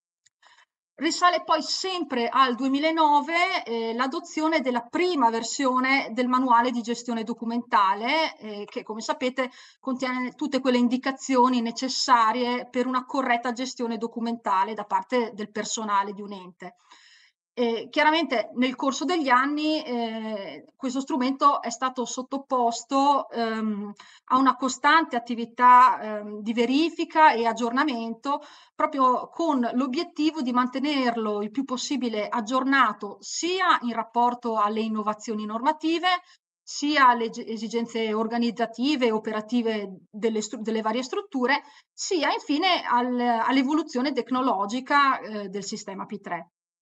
Risale poi sempre al 2009 l'adozione della prima versione del manuale di gestione documentale che, come sapete, contiene tutte quelle indicazioni necessarie per una corretta gestione documentale da parte del personale di un ente. Chiaramente nel corso degli anni questo strumento è stato sottoposto a una costante attività di verifica e aggiornamento, proprio con l'obiettivo di mantenerlo il più possibile aggiornato sia in rapporto alle innovazioni normative, sia alle esigenze organizzative e operative delle varie strutture, sia infine all'evoluzione tecnologica del sistema P3.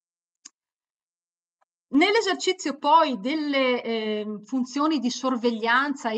Nell'esercizio poi delle funzioni di sorveglianza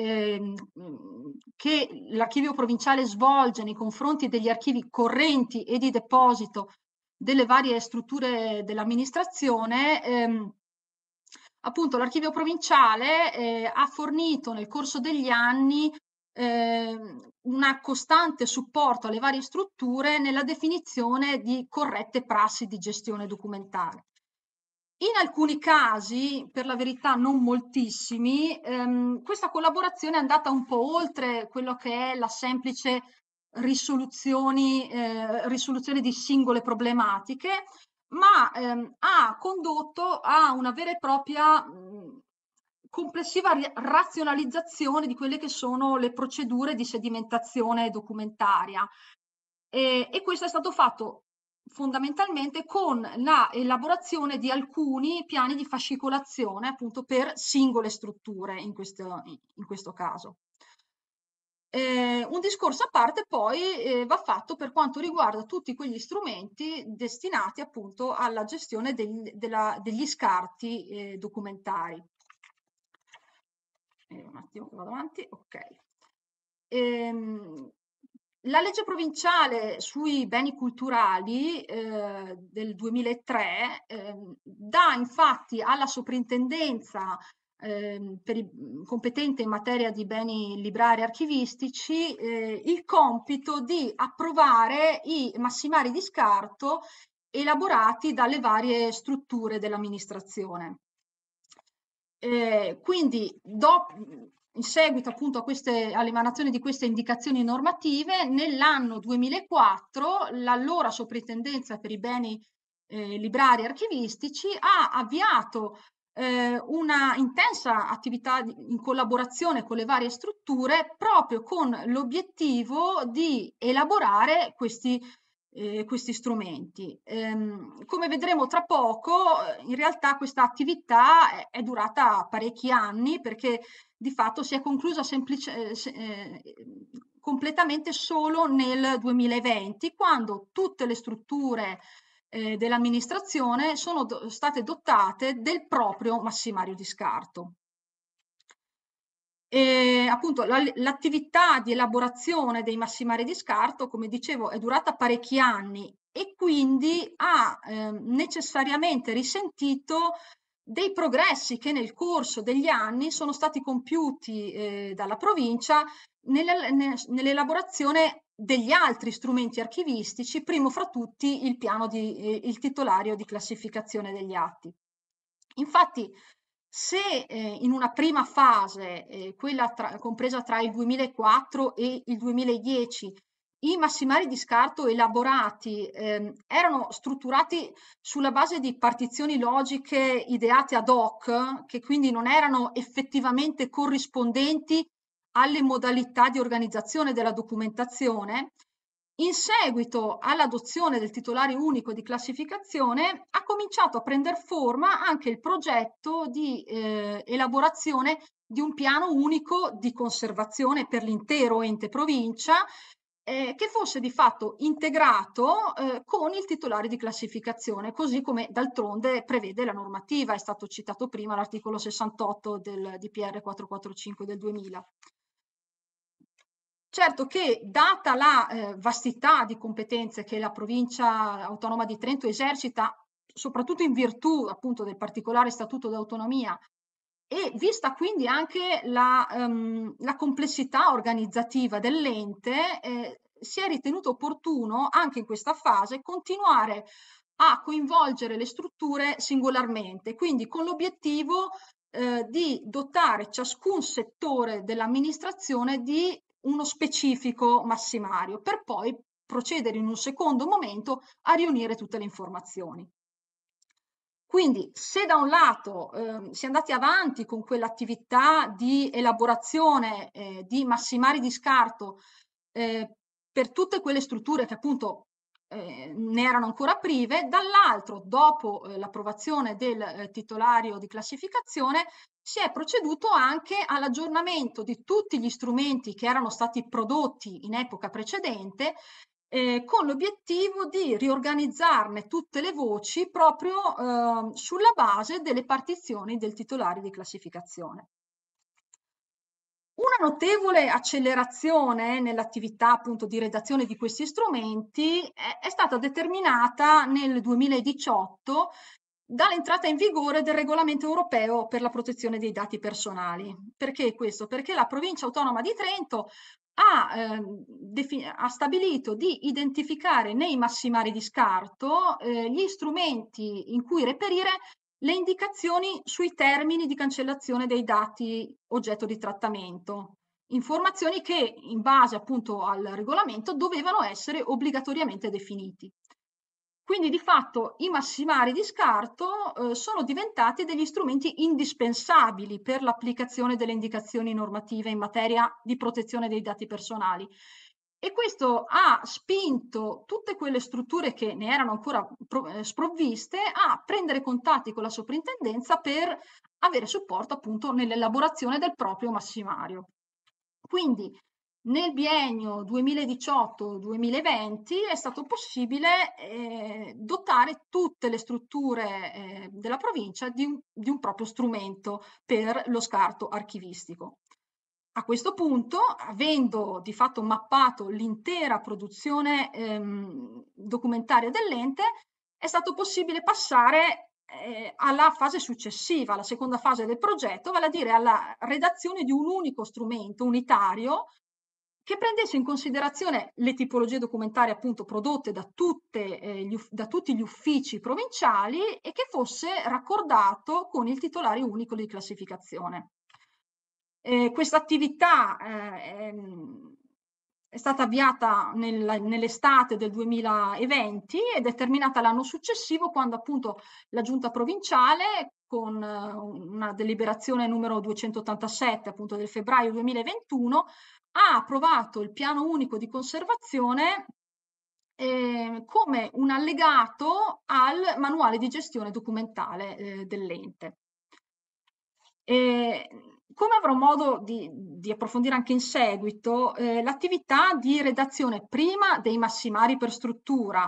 che l'archivio provinciale svolge nei confronti degli archivi correnti e di deposito delle varie strutture dell'amministrazione, appunto l'archivio provinciale ha fornito nel corso degli anni un costante supporto alle varie strutture nella definizione di corrette prassi di gestione documentale. In alcuni casi, per la verità non moltissimi, questa collaborazione è andata un po' oltre quello che è la semplice risoluzione di singole problematiche, ma ha condotto a una vera e propria complessiva razionalizzazione di quelle che sono le procedure di sedimentazione documentaria. E questo è stato fatto fondamentalmente con la elaborazione di alcuni piani di fascicolazione appunto per singole strutture in questo caso. Un discorso a parte poi va fatto per quanto riguarda tutti quegli strumenti destinati appunto alla gestione degli scarti documentari. un attimo che vado avanti, ok. La legge provinciale sui beni culturali del 2003 dà infatti alla soprintendenza competente in materia di beni librari archivistici il compito di approvare i massimari di scarto elaborati dalle varie strutture dell'amministrazione. Quindi in seguito appunto all'emanazione di queste indicazioni normative, nell'anno 2004 l'allora Soprintendenza per i beni librari archivistici ha avviato una intensa attività in collaborazione con le varie strutture proprio con l'obiettivo di elaborare questi strumenti. Come vedremo tra poco, in realtà questa attività è durata parecchi anni perché di fatto si è conclusa completamente solo nel 2020, quando tutte le strutture dell'amministrazione sono state dotate del proprio massimario di scarto. E appunto l'attività di elaborazione dei massimari di scarto, come dicevo, è durata parecchi anni e quindi ha necessariamente risentito dei progressi che nel corso degli anni sono stati compiuti dalla provincia nell'elaborazione degli altri strumenti archivistici, primo fra tutti il titolario di classificazione degli atti. Infatti, se in una prima fase, quella compresa tra il 2004 e il 2010, i massimari di scarto elaborati erano strutturati sulla base di partizioni logiche ideate ad hoc, che quindi non erano effettivamente corrispondenti alle modalità di organizzazione della documentazione, in seguito all'adozione del titolare unico di classificazione ha cominciato a prendere forma anche il progetto di elaborazione di un piano unico di conservazione per l'intero ente provincia che fosse di fatto integrato con il titolare di classificazione, così come d'altronde prevede la normativa, è stato citato prima l'articolo 68 del DPR 445 del 2000. Certo che, data la vastità di competenze che la provincia autonoma di Trento esercita, soprattutto in virtù appunto del particolare statuto d'autonomia, e vista quindi anche la complessità organizzativa dell'ente, si è ritenuto opportuno anche in questa fase continuare a coinvolgere le strutture singolarmente, quindi con l'obiettivo di dotare ciascun settore dell'amministrazione di uno specifico massimario, per poi procedere in un secondo momento a riunire tutte le informazioni. Quindi, se da un lato si è andati avanti con quell'attività di elaborazione di massimari di scarto per tutte quelle strutture che appunto ne erano ancora prive, dall'altro, dopo l'approvazione del titolario di classificazione, si è proceduto anche all'aggiornamento di tutti gli strumenti che erano stati prodotti in epoca precedente con l'obiettivo di riorganizzarne tutte le voci proprio sulla base delle partizioni del titolare di classificazione. Una notevole accelerazione nell'attività appunto di redazione di questi strumenti è stata determinata nel 2018 dall'entrata in vigore del regolamento europeo per la protezione dei dati personali. Perché questo? Perché la provincia autonoma di Trento ha stabilito di identificare nei massimari di scarto gli strumenti in cui reperire le indicazioni sui termini di cancellazione dei dati oggetto di trattamento, informazioni che in base appunto al regolamento dovevano essere obbligatoriamente definiti. Quindi di fatto i massimari di scarto sono diventati degli strumenti indispensabili per l'applicazione delle indicazioni normative in materia di protezione dei dati personali. E questo ha spinto tutte quelle strutture che ne erano ancora sprovviste a prendere contatti con la soprintendenza per avere supporto appunto nell'elaborazione del proprio massimario. Quindi nel biennio 2018-2020 è stato possibile dotare tutte le strutture della provincia di un proprio strumento per lo scarto archivistico. A questo punto, avendo di fatto mappato l'intera produzione documentaria dell'ente, è stato possibile passare alla fase successiva, alla seconda fase del progetto, vale a dire alla redazione di un unico strumento unitario che prendesse in considerazione le tipologie documentarie appunto prodotte da tutti gli uffici provinciali e che fosse raccordato con il titolario unico di classificazione. Questa attività è stata avviata nell'estate del 2020 ed è terminata l'anno successivo, quando appunto la Giunta provinciale, con una deliberazione numero 287 appunto del febbraio 2021, ha approvato il piano unico di conservazione come un allegato al manuale di gestione documentale dell'ente. Come avrò modo di approfondire anche in seguito, l'attività di redazione prima dei massimari per struttura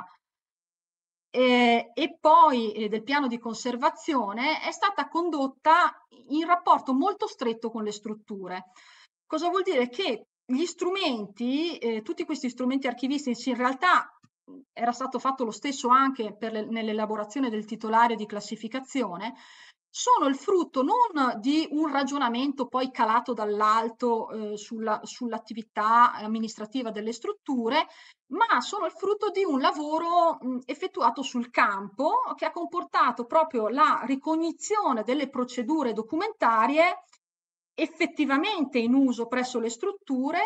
e poi del piano di conservazione è stata condotta in rapporto molto stretto con le strutture. Cosa vuol dire? Che gli strumenti, tutti questi strumenti archivistici, in realtà era stato fatto lo stesso anche nell'elaborazione del titolario di classificazione, sono il frutto non di un ragionamento poi calato dall'alto sull'attività amministrativa delle strutture, ma sono il frutto di un lavoro effettuato sul campo che ha comportato proprio la ricognizione delle procedure documentarie effettivamente in uso presso le strutture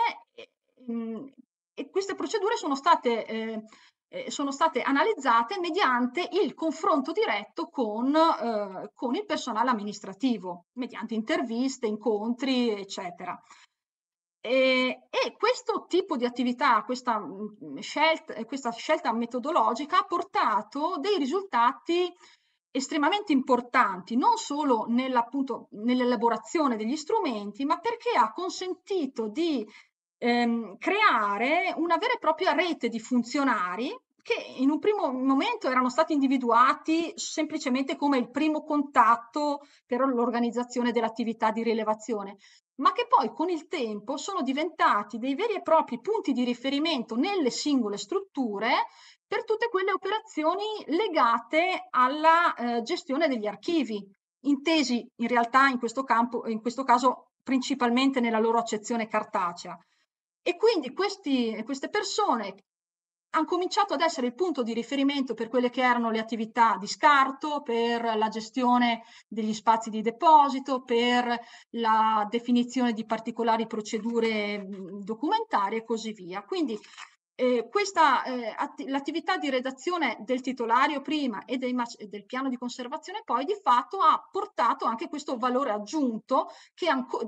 e queste procedure sono state analizzate mediante il confronto diretto con il personale amministrativo, mediante interviste, incontri, eccetera. E questo tipo di attività, questa scelta metodologica ha portato dei risultati estremamente importanti, non solo nell'elaborazione degli strumenti, ma perché ha consentito di creare una vera e propria rete di funzionari che in un primo momento erano stati individuati semplicemente come il primo contatto per l'organizzazione dell'attività di rilevazione, ma che poi con il tempo sono diventati dei veri e propri punti di riferimento nelle singole strutture per tutte quelle operazioni legate alla gestione degli archivi, intesi in realtà in questo caso principalmente nella loro accezione cartacea. E quindi queste persone hanno cominciato ad essere il punto di riferimento per quelle che erano le attività di scarto, per la gestione degli spazi di deposito, per la definizione di particolari procedure documentarie e così via. Quindi l'attività di redazione del titolario prima e del piano di conservazione poi di fatto ha portato anche questo valore aggiunto che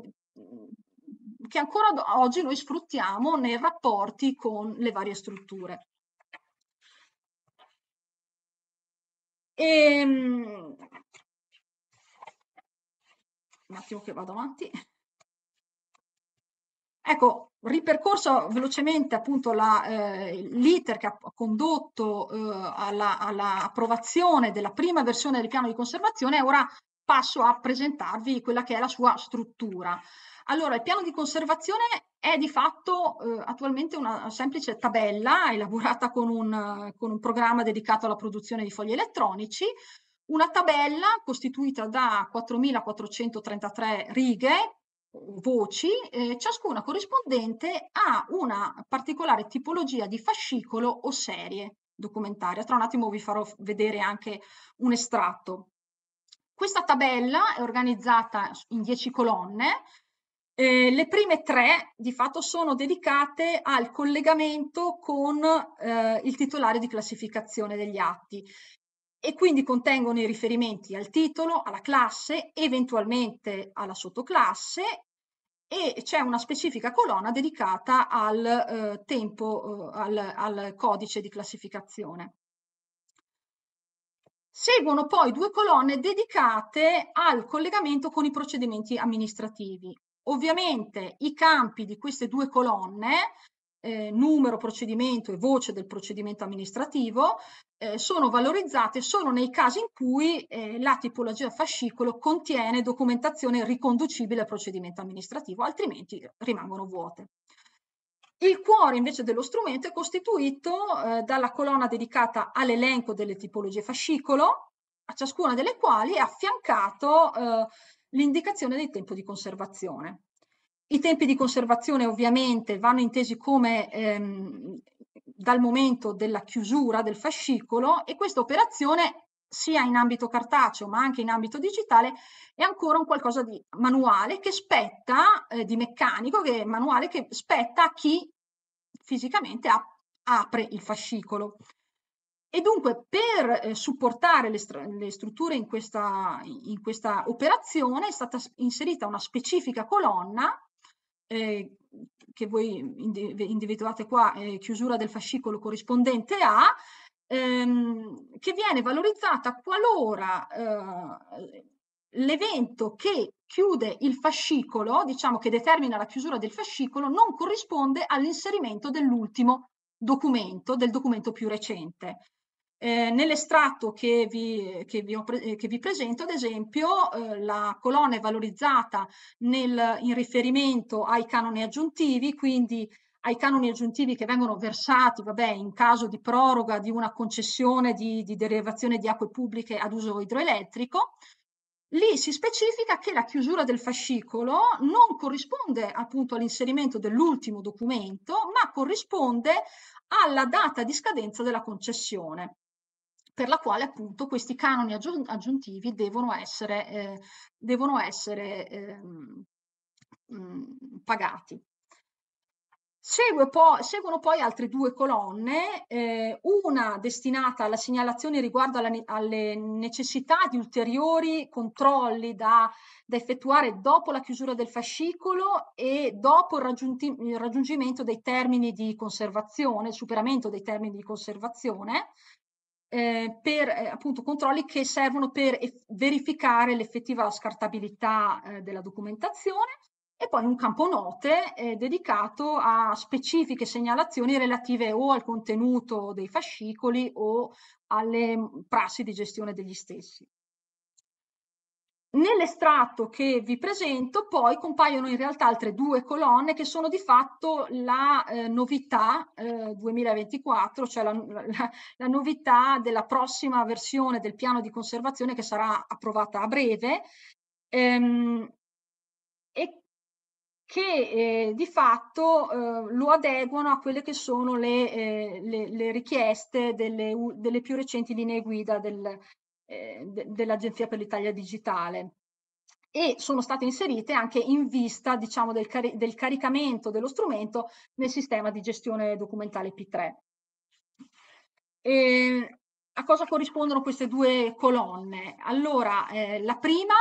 ancora oggi noi sfruttiamo nei rapporti con le varie strutture. Un attimo che vado avanti. Ecco, ripercorso velocemente appunto l'iter che ha condotto all'approvazione della prima versione del piano di conservazione, ora passo a presentarvi quella che è la sua struttura. Allora, il piano di conservazione è di fatto attualmente una semplice tabella elaborata con un programma dedicato alla produzione di fogli elettronici, una tabella costituita da 4.433 righe, voci, ciascuna corrispondente a una particolare tipologia di fascicolo o serie documentaria. Tra un attimo vi farò vedere anche un estratto. Questa tabella è organizzata in 10 colonne. Le prime 3 di fatto sono dedicate al collegamento con il titolare di classificazione degli atti e quindi contengono i riferimenti al titolo, alla classe, eventualmente alla sottoclasse, e c'è una specifica colonna dedicata al al codice di classificazione. Seguono poi 2 colonne dedicate al collegamento con i procedimenti amministrativi. Ovviamente i campi di queste 2 colonne numero, procedimento e voce del procedimento amministrativo, sono valorizzate solo nei casi in cui la tipologia fascicolo contiene documentazione riconducibile al procedimento amministrativo, altrimenti rimangono vuote. Il cuore invece dello strumento è costituito dalla colonna dedicata all'elenco delle tipologie fascicolo, a ciascuna delle quali è affiancato l'indicazione del tempo di conservazione. I tempi di conservazione ovviamente vanno intesi come dal momento della chiusura del fascicolo, e questa operazione sia in ambito cartaceo ma anche in ambito digitale è ancora un qualcosa di manuale che spetta, di meccanico, manuale che spetta a chi fisicamente apre il fascicolo. E dunque per supportare le strutture in questa operazione è stata inserita una specifica colonna che voi individuate qua, chiusura del fascicolo corrispondente a, che viene valorizzata qualora l'evento che chiude il fascicolo, diciamo che determina la chiusura del fascicolo, non corrisponde all'inserimento dell'ultimo documento, del documento più recente. Nell'estratto che vi presento, ad esempio, la colonna è valorizzata in riferimento ai canoni aggiuntivi, quindi ai canoni aggiuntivi che vengono versati, in caso di proroga di una concessione di derivazione di acque pubbliche ad uso idroelettrico. Lì si specifica che la chiusura del fascicolo non corrisponde appunto all'inserimento dell'ultimo documento, ma corrisponde alla data di scadenza della concessione, per la quale appunto questi canoni aggiuntivi devono essere pagati. Seguono poi altre due colonne, una destinata alla segnalazione riguardo alle necessità di ulteriori controlli da effettuare dopo la chiusura del fascicolo e dopo il raggiungimento dei termini di conservazione, il superamento dei termini di conservazione, per appunto controlli che servono per verificare l'effettiva scartabilità della documentazione, e poi un campo note dedicato a specifiche segnalazioni relative o al contenuto dei fascicoli o alle prassi di gestione degli stessi. Nell'estratto che vi presento poi compaiono in realtà altre due colonne che sono di fatto la novità 2024, cioè la novità della prossima versione del piano di conservazione che sarà approvata a breve, e che di fatto lo adeguano a quelle che sono le richieste delle più recenti linee guida dell'Agenzia per l'Italia Digitale, e sono state inserite anche in vista, diciamo, del caricamento dello strumento nel sistema di gestione documentale P3. A cosa corrispondono queste due colonne? Allora, la prima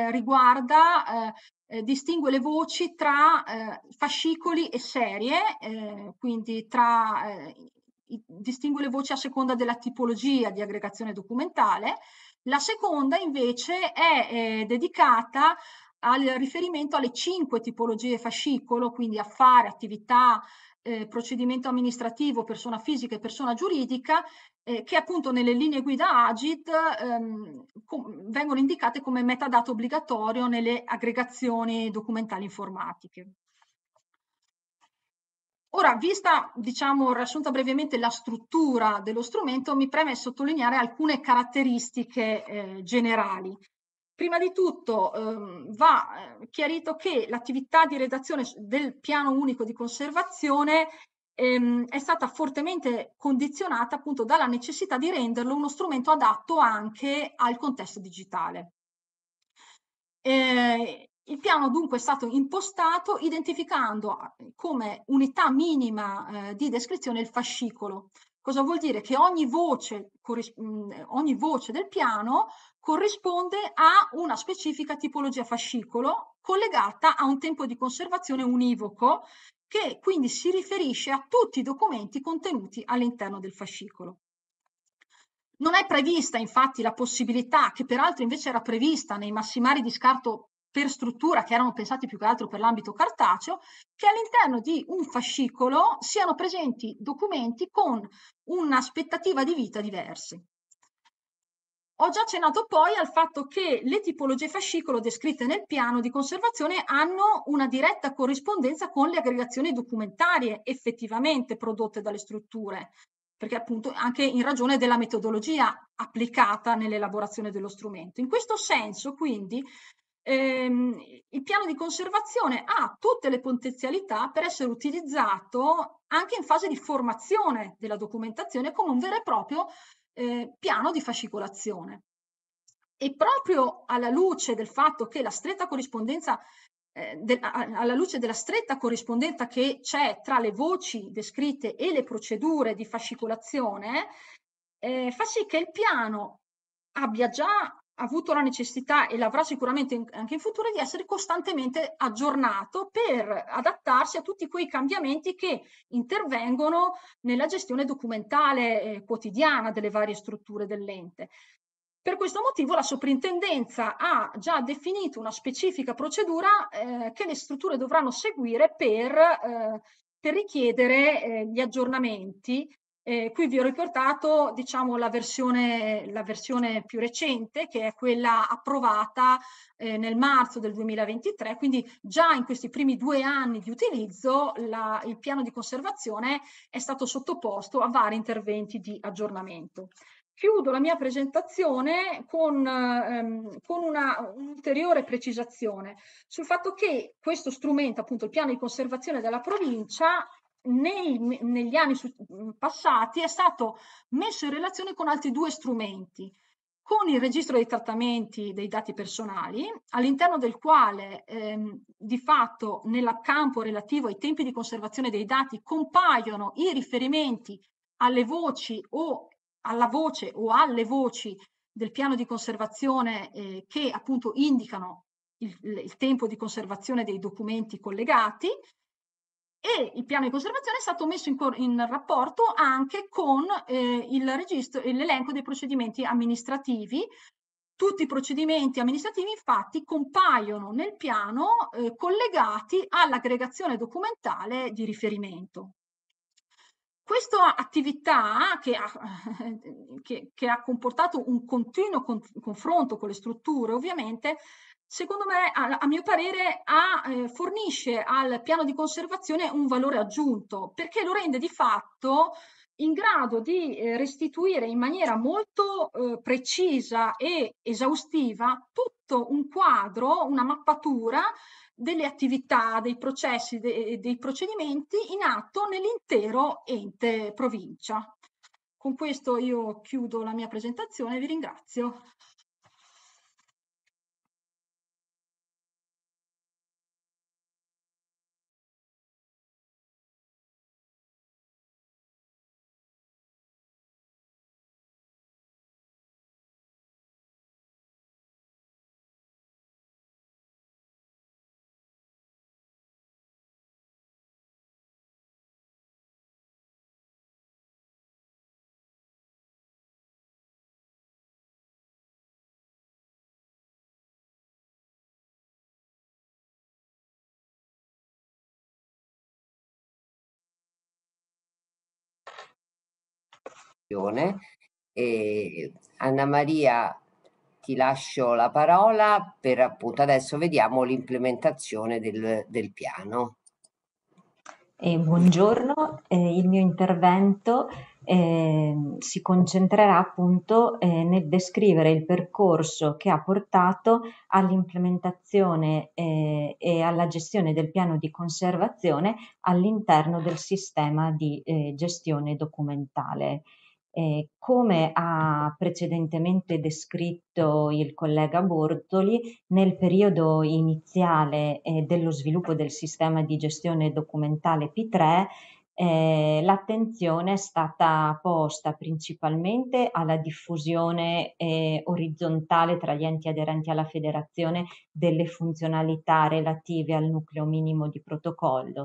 distingue le voci tra fascicoli e serie, quindi distingue le voci a seconda della tipologia di aggregazione documentale. La seconda invece è dedicata al riferimento alle 5 tipologie fascicolo, quindi affare, attività, procedimento amministrativo, persona fisica e persona giuridica, che appunto nelle linee guida Agid vengono indicate come metadato obbligatorio nelle aggregazioni documentali informatiche. Ora, vista, diciamo, riassunta brevemente la struttura dello strumento, mi preme sottolineare alcune caratteristiche generali. Prima di tutto va chiarito che l'attività di redazione del piano unico di conservazione è stata fortemente condizionata appunto dalla necessità di renderlo uno strumento adatto anche al contesto digitale. Il piano dunque è stato impostato identificando come unità minima di descrizione il fascicolo. Cosa vuol dire? Che ogni voce del piano corrisponde a una specifica tipologia fascicolo collegata a un tempo di conservazione univoco, che quindi si riferisce a tutti i documenti contenuti all'interno del fascicolo. Non è prevista infatti la possibilità, che peraltro invece era prevista nei massimari di scarto per struttura, che erano pensati più che altro per l'ambito cartaceo, che all'interno di un fascicolo siano presenti documenti con un'aspettativa di vita diversi. Ho già accennato poi al fatto che le tipologie fascicolo descritte nel piano di conservazione hanno una diretta corrispondenza con le aggregazioni documentarie effettivamente prodotte dalle strutture, perché appunto anche in ragione della metodologia applicata nell'elaborazione dello strumento. In questo senso, quindi, il piano di conservazione ha tutte le potenzialità per essere utilizzato anche in fase di formazione della documentazione come un vero e proprio piano di fascicolazione. E proprio alla luce del fatto che la stretta corrispondenza alla luce della stretta corrispondenza che c'è tra le voci descritte e le procedure di fascicolazione, fa sì che il piano abbia già avuto la necessità e l'avrà sicuramente anche in futuro di essere costantemente aggiornato per adattarsi a tutti quei cambiamenti che intervengono nella gestione documentale quotidiana delle varie strutture dell'ente. Per questo motivo la soprintendenza ha già definito una specifica procedura che le strutture dovranno seguire per richiedere gli aggiornamenti. Qui vi ho riportato, diciamo, la versione più recente, che è quella approvata nel marzo del 2023, quindi già in questi primi 2 anni di utilizzo il piano di conservazione è stato sottoposto a vari interventi di aggiornamento. Chiudo la mia presentazione con un'ulteriore precisazione sul fatto che questo strumento, appunto il piano di conservazione della provincia, negli anni passati è stato messo in relazione con altri 2 strumenti, con il registro dei trattamenti dei dati personali, all'interno del quale di fatto nel campo relativo ai tempi di conservazione dei dati compaiono i riferimenti alle voci o alla voce o alle voci del piano di conservazione che appunto indicano il tempo di conservazione dei documenti collegati, e il piano di conservazione è stato messo in rapporto anche con l'elenco dei procedimenti amministrativi. Tutti i procedimenti amministrativi infatti compaiono nel piano collegati all'aggregazione documentale di riferimento. Questa attività che ha comportato un continuo confronto con le strutture, ovviamente, secondo me, a mio parere, fornisce al piano di conservazione un valore aggiunto, perché lo rende di fatto in grado di restituire in maniera molto precisa e esaustiva tutto un quadro, una mappatura delle attività, dei processi, dei procedimenti in atto nell'intero ente provincia. Con questo io chiudo la mia presentazione e vi ringrazio. Anna Maria, ti lascio la parola per appunto adesso vediamo l'implementazione del piano. Buongiorno, il mio intervento si concentrerà appunto nel descrivere il percorso che ha portato all'implementazione e alla gestione del piano di conservazione all'interno del sistema di gestione documentale. Come ha precedentemente descritto il collega Bortoli, nel periodo iniziale dello sviluppo del sistema di gestione documentale P3, l'attenzione è stata posta principalmente alla diffusione orizzontale tra gli enti aderenti alla federazione delle funzionalità relative al nucleo minimo di protocollo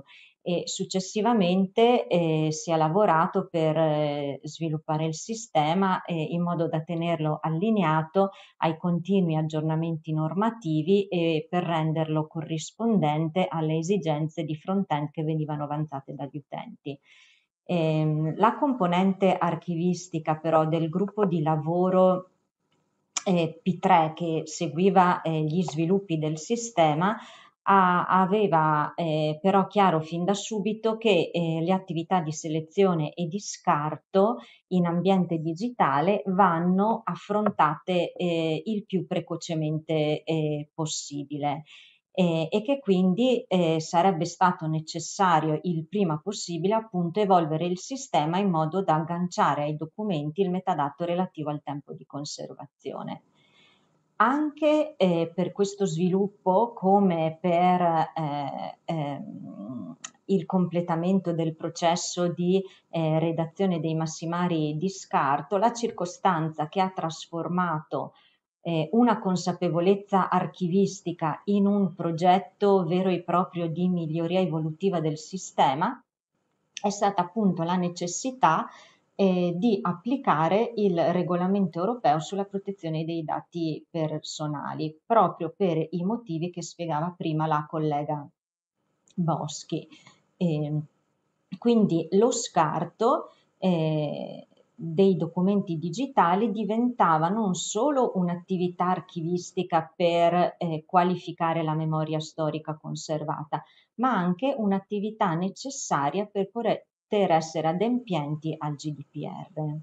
e successivamente si è lavorato per sviluppare il sistema in modo da tenerlo allineato ai continui aggiornamenti normativi e per renderlo corrispondente alle esigenze di front-end che venivano avanzate dagli utenti. La componente archivistica però del gruppo di lavoro P3 che seguiva gli sviluppi del sistema aveva però chiaro fin da subito che le attività di selezione e di scarto in ambiente digitale vanno affrontate il più precocemente possibile e che quindi sarebbe stato necessario il prima possibile appunto evolvere il sistema in modo da agganciare ai documenti il metadato relativo al tempo di conservazione. Anche per questo sviluppo, come per il completamento del processo di redazione dei massimari di scarto, la circostanza che ha trasformato una consapevolezza archivistica in un progetto vero e proprio di miglioria evolutiva del sistema è stata appunto la necessità di applicare il regolamento europeo sulla protezione dei dati personali, proprio per i motivi che spiegava prima la collega Boschi. Quindi lo scarto dei documenti digitali diventava non solo un'attività archivistica per qualificare la memoria storica conservata, ma anche un'attività necessaria per poter essere adempienti al GDPR.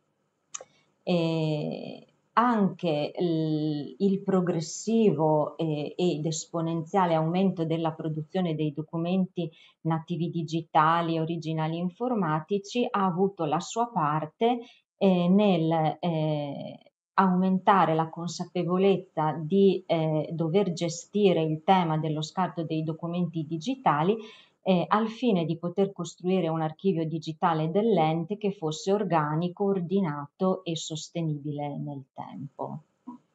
Anche il progressivo ed esponenziale aumento della produzione dei documenti nativi digitali, originali informatici, ha avuto la sua parte nel aumentare la consapevolezza di dover gestire il tema dello scarto dei documenti digitali al fine di poter costruire un archivio digitale dell'ente che fosse organico, ordinato e sostenibile nel tempo.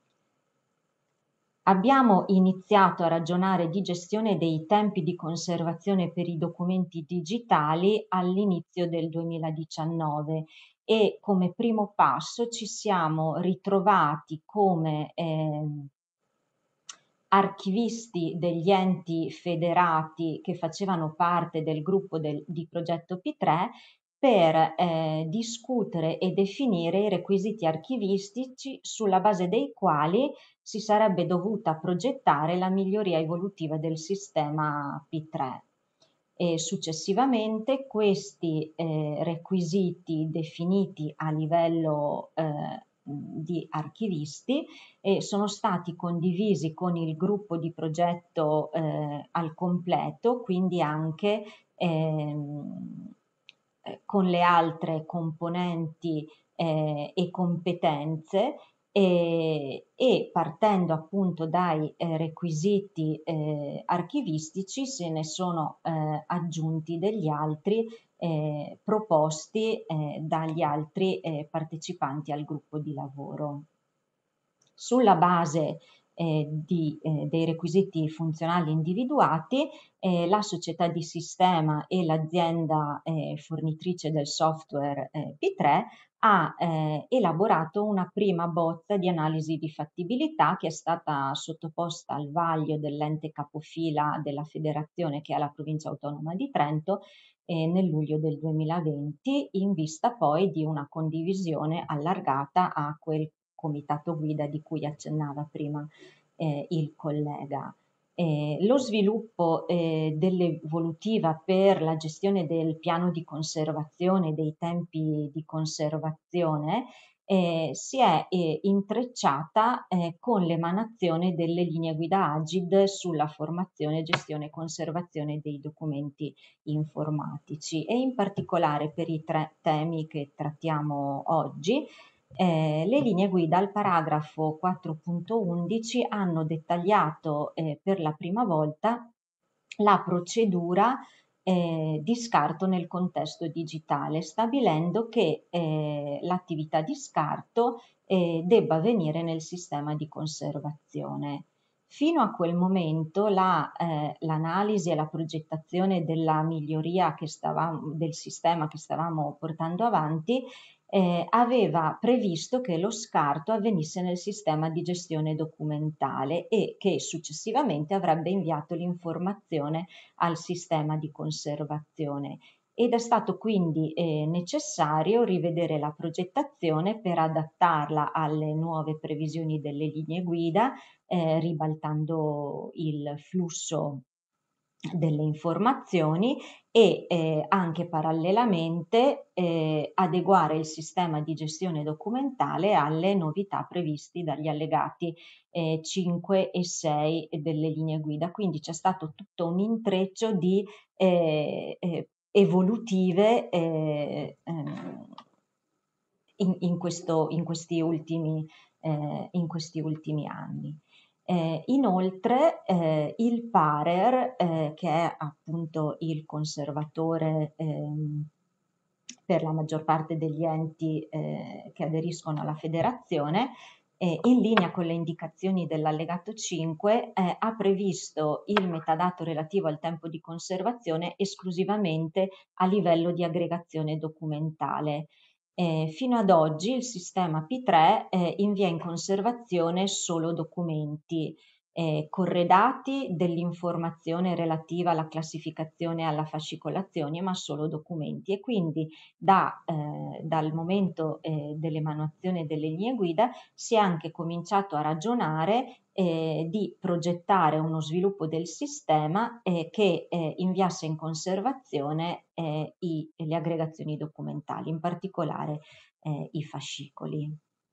Abbiamo iniziato a ragionare di gestione dei tempi di conservazione per i documenti digitali all'inizio del 2019 e come primo passo ci siamo ritrovati come archivisti degli enti federati che facevano parte del gruppo di progetto P3 per discutere e definire i requisiti archivistici sulla base dei quali si sarebbe dovuta progettare la miglioria evolutiva del sistema P3. E successivamente questi requisiti definiti a livello di archivisti sono stati condivisi con il gruppo di progetto al completo, quindi anche con le altre componenti e competenze e partendo appunto dai requisiti archivistici se ne sono aggiunti degli altri proposti dagli altri partecipanti al gruppo di lavoro. Sulla base dei requisiti funzionali individuati, la società di sistema e l'azienda fornitrice del software P3 ha elaborato una prima bozza di analisi di fattibilità che è stata sottoposta al vaglio dell'ente capofila della federazione che è la provincia autonoma di Trento nel luglio del 2020 in vista poi di una condivisione allargata a quel comitato guida di cui accennava prima il collega. Lo sviluppo dell'evolutiva per la gestione del piano di conservazione, dei tempi di conservazione, si è intrecciata con l'emanazione delle linee guida AGID sulla formazione, gestione e conservazione dei documenti informatici e in particolare per i 3 temi che trattiamo oggi. Le linee guida al paragrafo 4.11 hanno dettagliato per la prima volta la procedura di scarto nel contesto digitale, stabilendo che l'attività di scarto debba avvenire nel sistema di conservazione. Fino a quel momento l'analisi e la progettazione della miglioria del sistema che stavamo portando avanti aveva previsto che lo scarto avvenisse nel sistema di gestione documentale e che successivamente avrebbe inviato l'informazione al sistema di conservazione. Ed è stato quindi necessario rivedere la progettazione per adattarla alle nuove previsioni delle linee guida, ribaltando il flusso delle informazioni e anche parallelamente adeguare il sistema di gestione documentale alle novità previste dagli allegati 5 e 6 delle linee guida. Quindi c'è stato tutto un intreccio di evolutive in questi ultimi anni. Inoltre il PARER, che è appunto il conservatore per la maggior parte degli enti che aderiscono alla federazione, in linea con le indicazioni dell'allegato 5, ha previsto il metadato relativo al tempo di conservazione esclusivamente a livello di aggregazione documentale. Fino ad oggi il sistema P3 invia in conservazione solo documenti corredati dell'informazione relativa alla classificazione e alla fascicolazione, ma solo documenti, e quindi dal momento dell'emanazione delle linee guida si è anche cominciato a ragionare di progettare uno sviluppo del sistema che inviasse in conservazione le aggregazioni documentali, in particolare i fascicoli.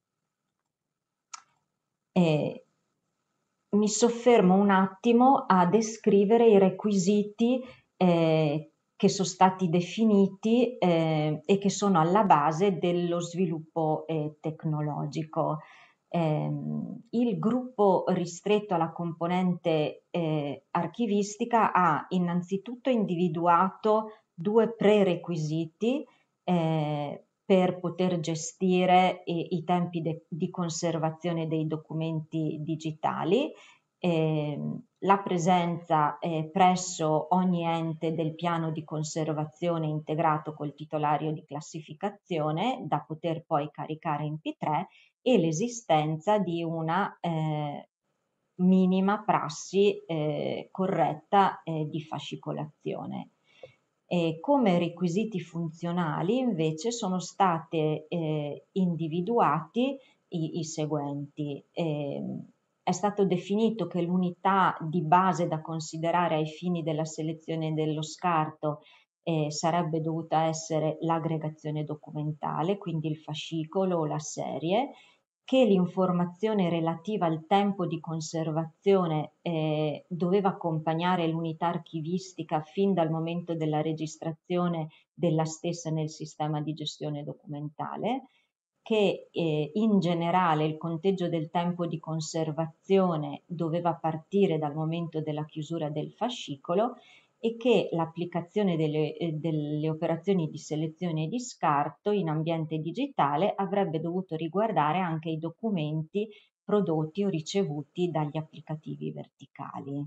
Mi soffermo un attimo a descrivere i requisiti che sono stati definiti e che sono alla base dello sviluppo tecnologico. Il gruppo ristretto alla componente archivistica ha innanzitutto individuato 2 prerequisiti per poter gestire i tempi di conservazione dei documenti digitali, la presenza presso ogni ente del piano di conservazione integrato col titolario di classificazione da poter poi caricare in P3 e l'esistenza di una minima prassi corretta di fascicolazione. Come requisiti funzionali invece sono state individuati i seguenti. È stato definito che l'unità di base da considerare ai fini della selezione dello scarto sarebbe dovuta essere l'aggregazione documentale, quindi il fascicolo o la serie, che l'informazione relativa al tempo di conservazione doveva accompagnare l'unità archivistica fin dal momento della registrazione della stessa nel sistema di gestione documentale, che in generale il conteggio del tempo di conservazione doveva partire dal momento della chiusura del fascicolo e che l'applicazione delle operazioni di selezione e di scarto in ambiente digitale avrebbe dovuto riguardare anche i documenti prodotti o ricevuti dagli applicativi verticali.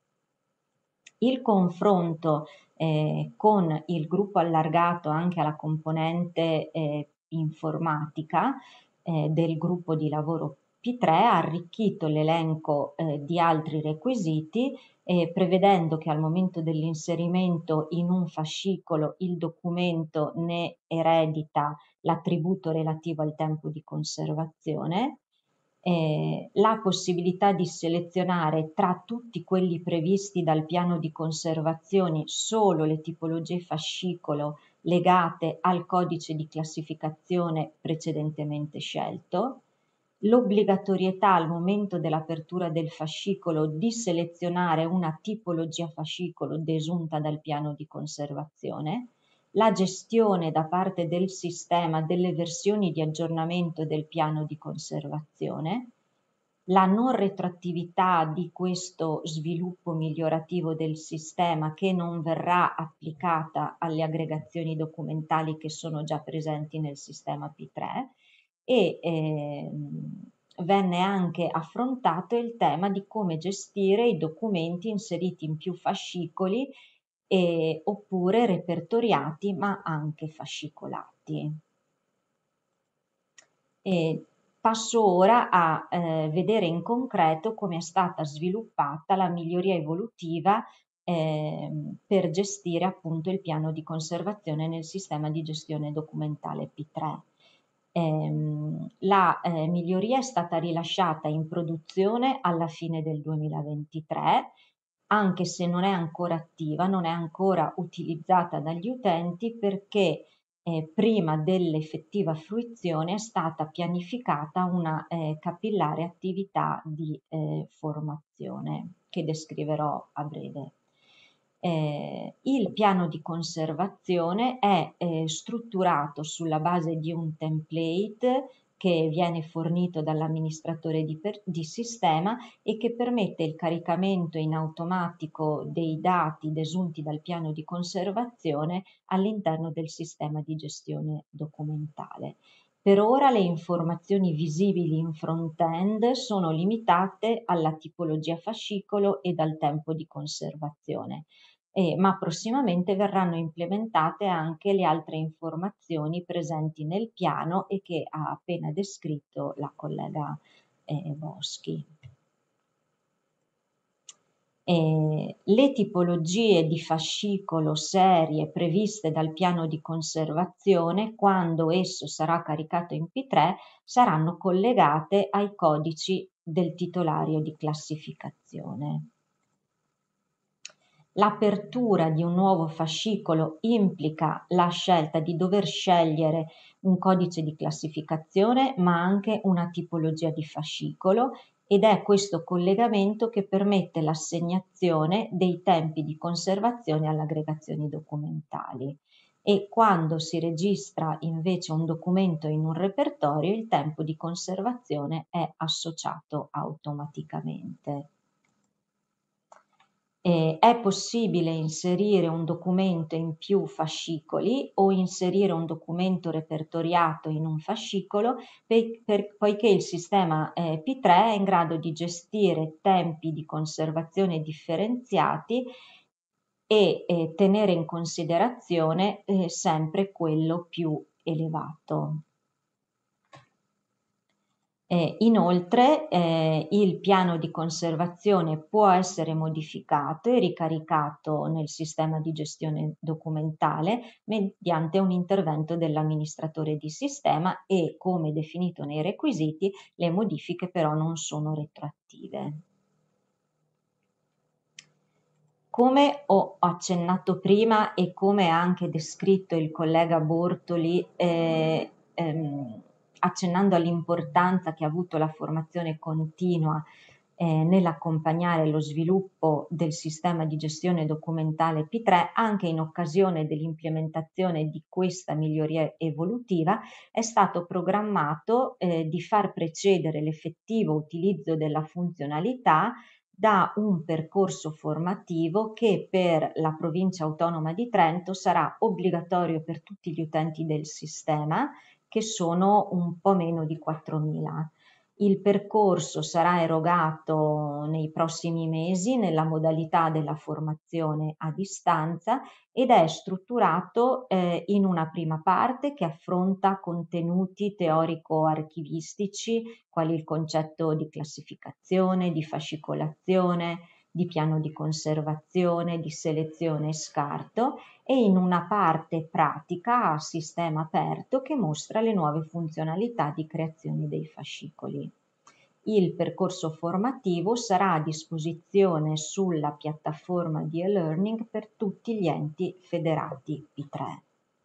Il confronto con il gruppo allargato anche alla componente informatica del gruppo di lavoro P3 ha arricchito l'elenco di altri requisiti prevedendo che al momento dell'inserimento in un fascicolo il documento ne eredita l'attributo relativo al tempo di conservazione, la possibilità di selezionare tra tutti quelli previsti dal piano di conservazione solo le tipologie fascicolo legate al codice di classificazione precedentemente scelto, l'obbligatorietà al momento dell'apertura del fascicolo di selezionare una tipologia fascicolo desunta dal piano di conservazione, la gestione da parte del sistema delle versioni di aggiornamento del piano di conservazione, la non retroattività di questo sviluppo migliorativo del sistema che non verrà applicata alle aggregazioni documentali che sono già presenti nel sistema P3 e venne anche affrontato il tema di come gestire i documenti inseriti in più fascicoli oppure repertoriati ma anche fascicolati. Passo ora a vedere in concreto come è stata sviluppata la miglioria evolutiva per gestire appunto il piano di conservazione nel sistema di gestione documentale P3. La miglioria è stata rilasciata in produzione alla fine del 2023, anche se non è ancora attiva, non è ancora utilizzata dagli utenti perché prima dell'effettiva fruizione è stata pianificata una capillare attività di formazione che descriverò a breve. Il piano di conservazione è strutturato sulla base di un template che viene fornito dall'amministratore di sistema e che permette il caricamento in automatico dei dati desunti dal piano di conservazione all'interno del sistema di gestione documentale. Per ora le informazioni visibili in front-end sono limitate alla tipologia fascicolo e al tempo di conservazione. Ma prossimamente verranno implementate anche le altre informazioni presenti nel piano e che ha appena descritto la collega Boschi. Le tipologie di fascicolo serie previste dal piano di conservazione, quando esso sarà caricato in P3, saranno collegate ai codici del titolario di classificazione. L'apertura di un nuovo fascicolo implica la scelta di dover scegliere un codice di classificazione, ma anche una tipologia di fascicolo, ed è questo collegamento che permette l'assegnazione dei tempi di conservazione alle aggregazioni documentali. E quando si registra invece un documento in un repertorio, il tempo di conservazione è associato automaticamente. È possibile inserire un documento in più fascicoli o inserire un documento repertoriato in un fascicolo poiché il sistema P3 è in grado di gestire tempi di conservazione differenziati e tenere in considerazione sempre quello più elevato. Inoltre il piano di conservazione può essere modificato e ricaricato nel sistema di gestione documentale mediante un intervento dell'amministratore di sistema e, come definito nei requisiti, le modifiche però non sono retroattive. Come ho accennato prima e come ha anche descritto il collega Bortoli, accennando all'importanza che ha avuto la formazione continua nell'accompagnare lo sviluppo del sistema di gestione documentale P3, anche in occasione dell'implementazione di questa miglioria evolutiva, è stato programmato di far precedere l'effettivo utilizzo della funzionalità da un percorso formativo che per la provincia autonoma di Trento sarà obbligatorio per tutti gli utenti del sistema, che sono un po' meno di 4.000. Il percorso sarà erogato nei prossimi mesi nella modalità della formazione a distanza ed è strutturato in una prima parte che affronta contenuti teorico-archivistici, quali il concetto di classificazione, di fascicolazione, di piano di conservazione, di selezione e scarto, e in una parte pratica a sistema aperto che mostra le nuove funzionalità di creazione dei fascicoli. Il percorso formativo sarà a disposizione sulla piattaforma di e-learning per tutti gli enti federati P3.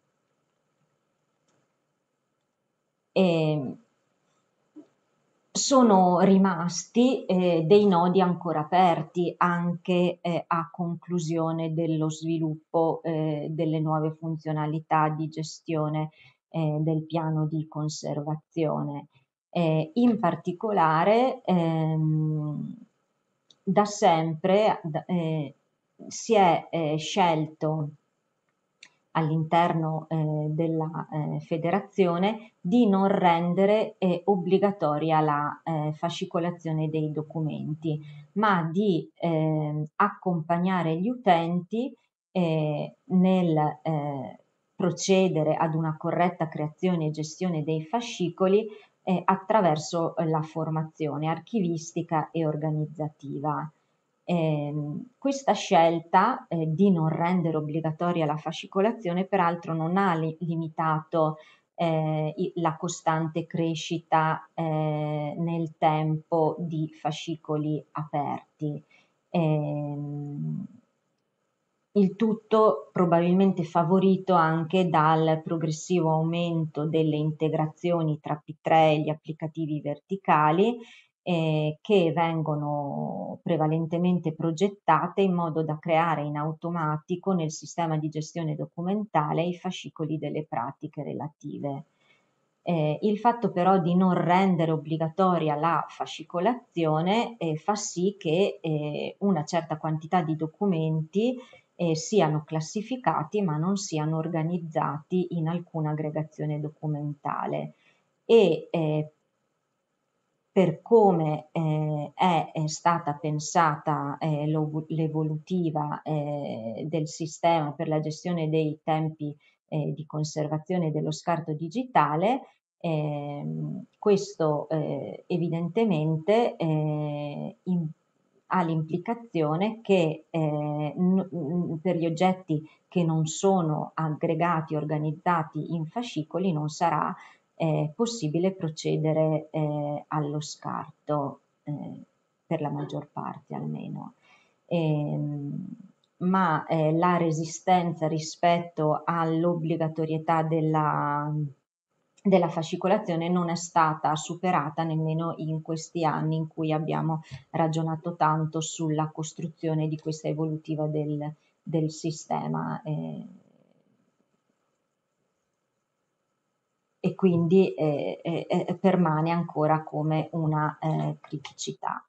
Sono rimasti dei nodi ancora aperti anche a conclusione dello sviluppo delle nuove funzionalità di gestione del piano di conservazione. In particolare da sempre si è scelto all'interno della federazione di non rendere obbligatoria la fascicolazione dei documenti, ma di accompagnare gli utenti nel procedere ad una corretta creazione e gestione dei fascicoli attraverso la formazione archivistica e organizzativa. Questa scelta di non rendere obbligatoria la fascicolazione peraltro non ha limitato la costante crescita nel tempo di fascicoli aperti. Il tutto probabilmente favorito anche dal progressivo aumento delle integrazioni tra P3 e gli applicativi verticali che vengono prevalentemente progettate in modo da creare in automatico nel sistema di gestione documentale i fascicoli delle pratiche relative. Il fatto però di non rendere obbligatoria la fascicolazione fa sì che una certa quantità di documenti siano classificati ma non siano organizzati in alcuna aggregazione documentale e per come è stata pensata l'evolutiva del sistema per la gestione dei tempi di conservazione dello scarto digitale, questo evidentemente ha l'implicazione che per gli oggetti che non sono aggregati, organizzati in fascicoli, non sarà possibile procedere allo scarto, per la maggior parte almeno. Ma la resistenza rispetto all'obbligatorietà della fascicolazione non è stata superata nemmeno in questi anni in cui abbiamo ragionato tanto sulla costruzione di questa evolutiva del sistema. E quindi permane ancora come una criticità.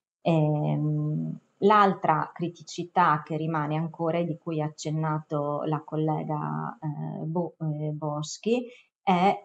L'altra criticità che rimane ancora e di cui ha accennato la collega Boschi è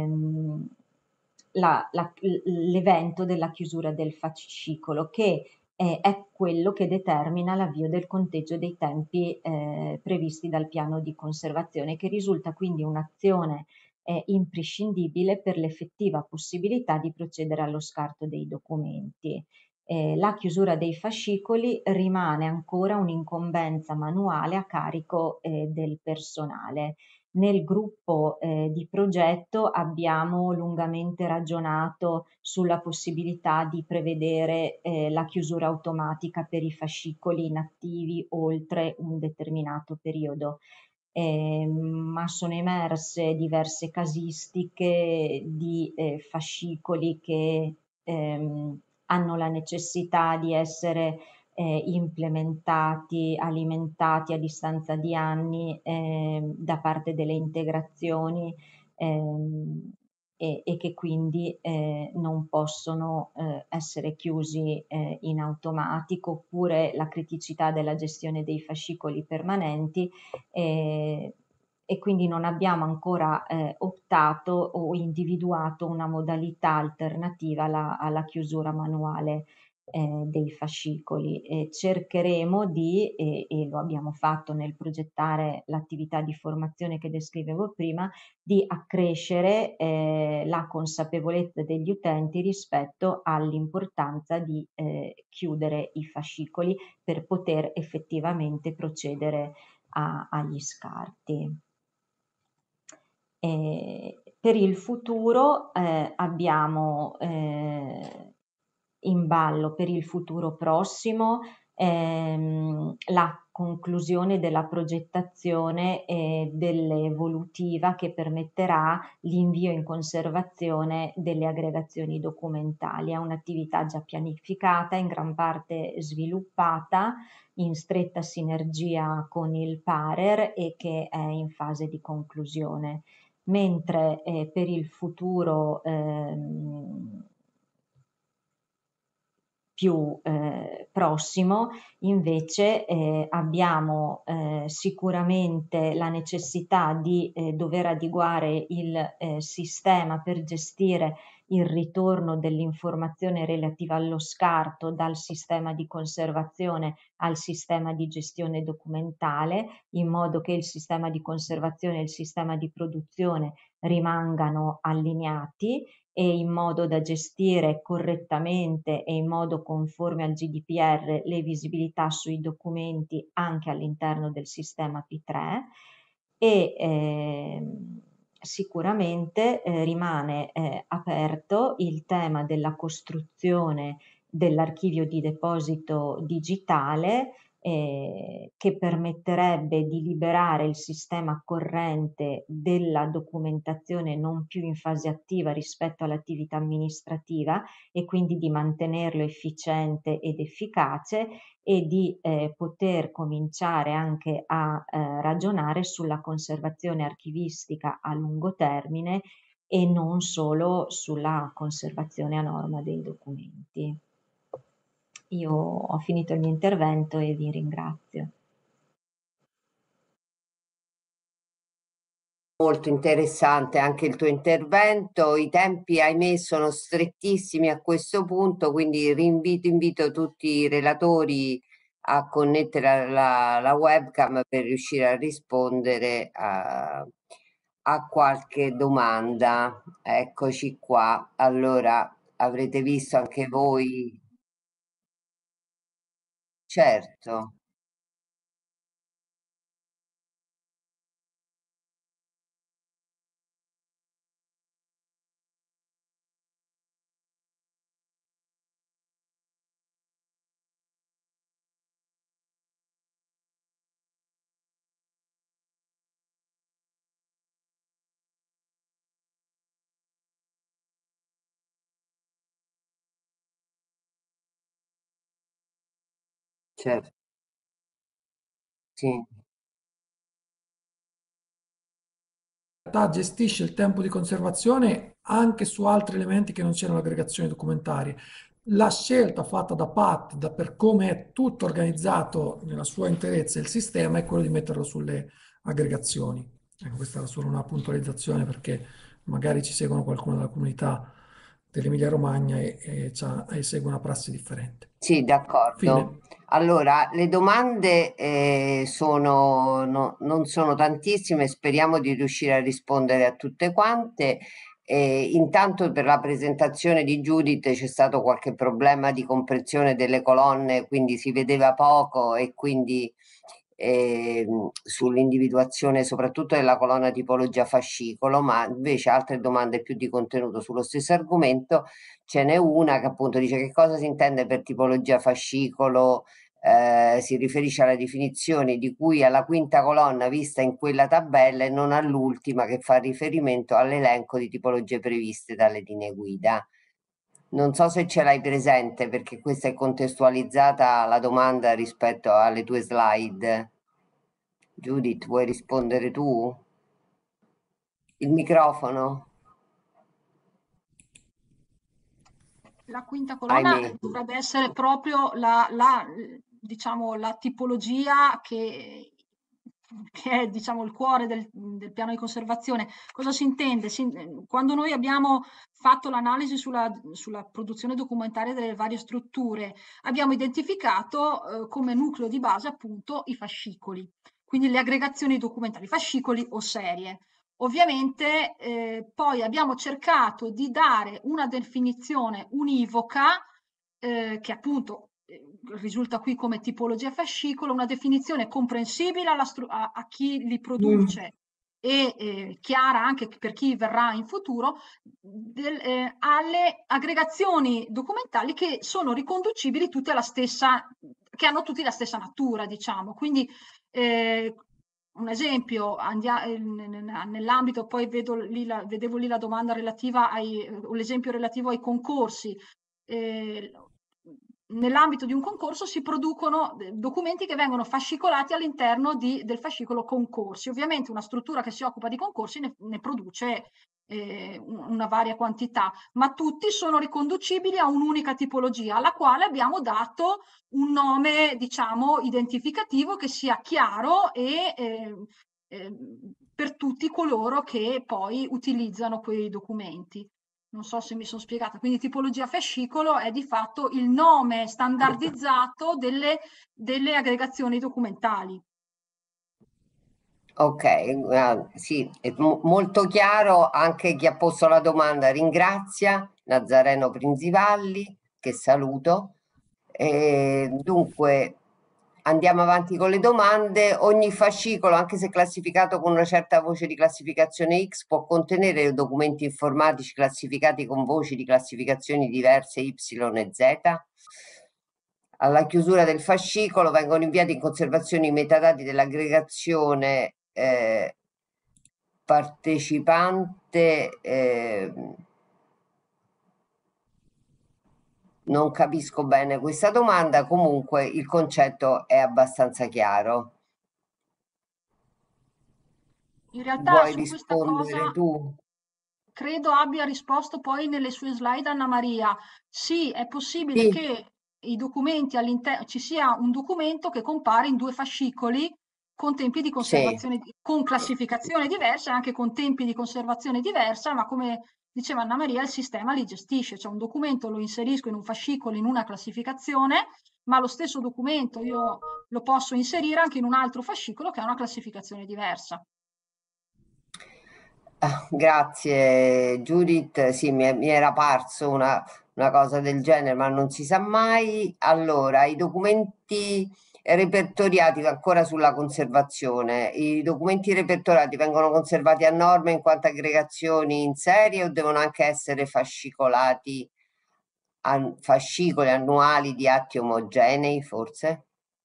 l'evento della chiusura del fascicolo, che è quello che determina l'avvio del conteggio dei tempi previsti dal piano di conservazione, che risulta quindi un'azione imprescindibile per l'effettiva possibilità di procedere allo scarto dei documenti. La chiusura dei fascicoli rimane ancora un'incombenza manuale a carico del personale. Nel gruppo di progetto abbiamo lungamente ragionato sulla possibilità di prevedere la chiusura automatica per i fascicoli inattivi oltre un determinato periodo. Ma sono emerse diverse casistiche di fascicoli che hanno la necessità di essere implementati, alimentati a distanza di anni da parte delle integrazioni e che quindi non possono essere chiusi in automatico, oppure la criticità della gestione dei fascicoli permanenti e quindi non abbiamo ancora optato o individuato una modalità alternativa alla chiusura manuale dei fascicoli. Cercheremo di, e lo abbiamo fatto nel progettare l'attività di formazione che descrivevo prima, di accrescere la consapevolezza degli utenti rispetto all'importanza di chiudere i fascicoli per poter effettivamente procedere agli scarti. Per il futuro abbiamo in ballo per il futuro prossimo la conclusione della progettazione dell'evolutiva che permetterà l'invio in conservazione delle aggregazioni documentali. È un'attività già pianificata, in gran parte sviluppata, in stretta sinergia con il PARER e che è in fase di conclusione. Mentre per il futuro più prossimo, invece abbiamo sicuramente la necessità di dover adeguare il sistema per gestire il ritorno dell'informazione relativa allo scarto dal sistema di conservazione al sistema di gestione documentale, in modo che il sistema di conservazione e il sistema di produzione rimangano allineati e in modo da gestire correttamente e in modo conforme al GDPR le visibilità sui documenti anche all'interno del sistema P3 e sicuramente rimane aperto il tema della costruzione dell'archivio di deposito digitale che permetterebbe di liberare il sistema corrente della documentazione non più in fase attiva rispetto all'attività amministrativa e quindi di mantenerlo efficiente ed efficace e di poter cominciare anche a ragionare sulla conservazione archivistica a lungo termine e non solo sulla conservazione a norma dei documenti. Io ho finito il mio intervento e vi ringrazio. Molto interessante anche il tuo intervento. I tempi, ahimè, sono strettissimi a questo punto, quindi invito tutti i relatori a connettere la webcam per riuscire a rispondere a qualche domanda. Eccoci qua. Allora, avrete visto anche voi. Certo. Certo, sì. Gestisce il tempo di conservazione anche su altri elementi che non siano aggregazioni documentarie. La scelta fatta da Pat per come è tutto organizzato nella sua interezza il sistema è quello di metterlo sulle aggregazioni. Ecco, questa era solo una puntualizzazione perché magari ci seguono qualcuno della comunità dell'Emilia Romagna e segue una prassi differente. Sì, d'accordo. Fine. Allora, le domande non sono tantissime, speriamo di riuscire a rispondere a tutte quante. Intanto per la presentazione di Judith c'è stato qualche problema di comprensione delle colonne, quindi si vedeva poco e quindi sull'individuazione soprattutto della colonna tipologia fascicolo, ma invece altre domande più di contenuto sullo stesso argomento. Ce n'è una che appunto dice che cosa si intende per tipologia fascicolo, si riferisce alle definizioni di cui alla quinta colonna vista in quella tabella e non all'ultima che fa riferimento all'elenco di tipologie previste dalle linee guida. Non so se ce l'hai presente perché questa è contestualizzata la domanda rispetto alle tue slide. Judith, vuoi rispondere tu? Il microfono? La quinta colonna Ahimè. dovrebbe essere proprio diciamo, la tipologia che è diciamo, il cuore del piano di conservazione. Cosa si intende? Quando noi abbiamo fatto l'analisi sulla produzione documentaria delle varie strutture, abbiamo identificato come nucleo di base appunto i fascicoli, quindi le aggregazioni documentali, fascicoli o serie. Ovviamente poi abbiamo cercato di dare una definizione univoca che appunto risulta qui come tipologia fascicolo, una definizione comprensibile a chi li produce e chiara anche per chi verrà in futuro, alle aggregazioni documentali che sono riconducibili tutte alla stessa, che hanno tutti la stessa natura, diciamo. Quindi un esempio, nell'ambito, poi vedevo lì la domanda relativa l'esempio relativo ai concorsi. Nell'ambito di un concorso si producono documenti che vengono fascicolati all'interno del fascicolo concorsi. Ovviamente una struttura che si occupa di concorsi ne produce una varia quantità, ma tutti sono riconducibili a un'unica tipologia, alla quale abbiamo dato un nome, diciamo, identificativo che sia chiaro per tutti coloro che poi utilizzano quei documenti. Non so se mi sono spiegata. Quindi tipologia fascicolo è di fatto il nome standardizzato delle aggregazioni documentali. Ok, sì, è molto chiaro. Anche chi ha posto la domanda ringrazia Nazareno Prinzivalli, che saluto. Dunque, andiamo avanti con le domande. Ogni fascicolo, anche se classificato con una certa voce di classificazione X, può contenere documenti informatici classificati con voci di classificazioni diverse Y e Z. Alla chiusura del fascicolo vengono inviati in conservazione i metadati dell'aggregazione partecipante. Non capisco bene questa domanda, comunque il concetto è abbastanza chiaro. In realtà Vuoi su questa rispondere cosa tu? credo abbia risposto poi nelle sue slide Anna Maria. Sì, è possibile Sì, che i documenti all'interno ci sia un documento che compare in 2 fascicoli con tempi di sì. conservazione, con classificazione diversa e anche con tempi di conservazione diversa, ma come diceva Anna Maria, il sistema li gestisce, cioè un documento lo inserisco in un fascicolo in una classificazione, ma lo stesso documento io lo posso inserire anche in un altro fascicolo che ha una classificazione diversa. Grazie Judith, sì, mi era parso una cosa del genere, ma non si sa mai. Allora, i documenti repertoriati ancora sulla conservazione, i documenti repertoriati vengono conservati a norma in quanto aggregazioni in serie o devono anche essere fascicolati, fascicoli annuali di atti omogenei, forse?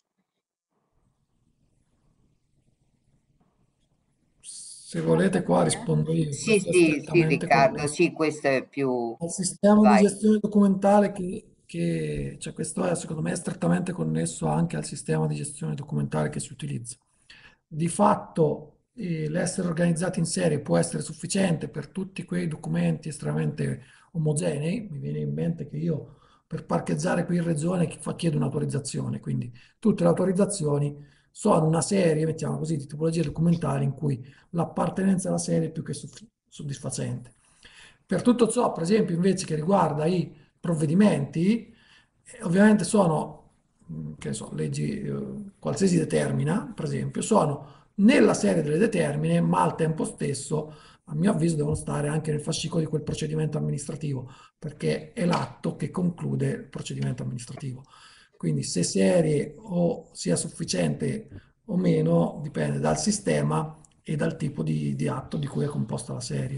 Se volete qua Sì, rispondo io, Sì, questo è sì, strettamente Riccardo, connesso sì, questo è più... al sistema di Vai. gestione documentale cioè questo è secondo me strettamente connesso anche al sistema di gestione documentale che si utilizza. Di fatto l'essere organizzati in serie può essere sufficiente per tutti quei documenti estremamente omogenei. Mi viene in mente che io per parcheggiare qui in regione chiedo un'autorizzazione, quindi tutte le autorizzazioni sono una serie, mettiamo così, di tipologie documentali in cui l'appartenenza alla serie è più che soddisfacente. Per tutto ciò, per esempio, invece che riguarda i provvedimenti, ovviamente sono, che ne so, leggi, qualsiasi determina, per esempio, sono nella serie delle determine, ma al tempo stesso, a mio avviso, devono stare anche nel fascicolo di quel procedimento amministrativo, perché è l'atto che conclude il procedimento amministrativo. Quindi se serie o sia sufficiente o meno dipende dal sistema e dal tipo di atto di cui è composta la serie.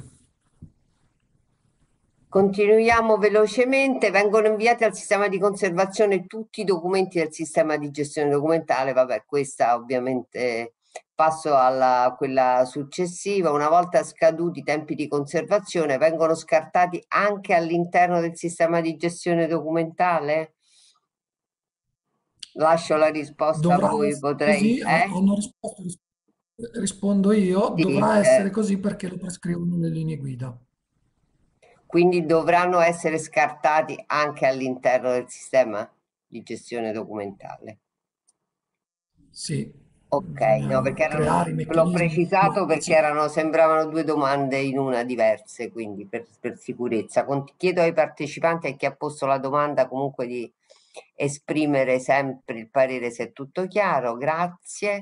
Continuiamo velocemente. Vengono inviati al sistema di conservazione tutti i documenti del sistema di gestione documentale. Vabbè, questa ovviamente passo alla quella successiva. Una volta scaduti i tempi di conservazione, vengono scartati anche all'interno del sistema di gestione documentale? Lascio la risposta a Dovrà voi, essere potrei... così, hanno risposto, rispondo io, Sì, dovrà essere così perché lo prescrivono le linee guida. quindi dovranno essere scartati anche all'interno del sistema di gestione documentale. Sì, Ok, no, bisogna perché creare i l'ho meccanismi precisato perché informatici. sembravano due domande in una diverse, quindi per sicurezza. Chiedo ai partecipanti e a chi ha posto la domanda comunque di esprimere sempre il parere se è tutto chiaro. Grazie.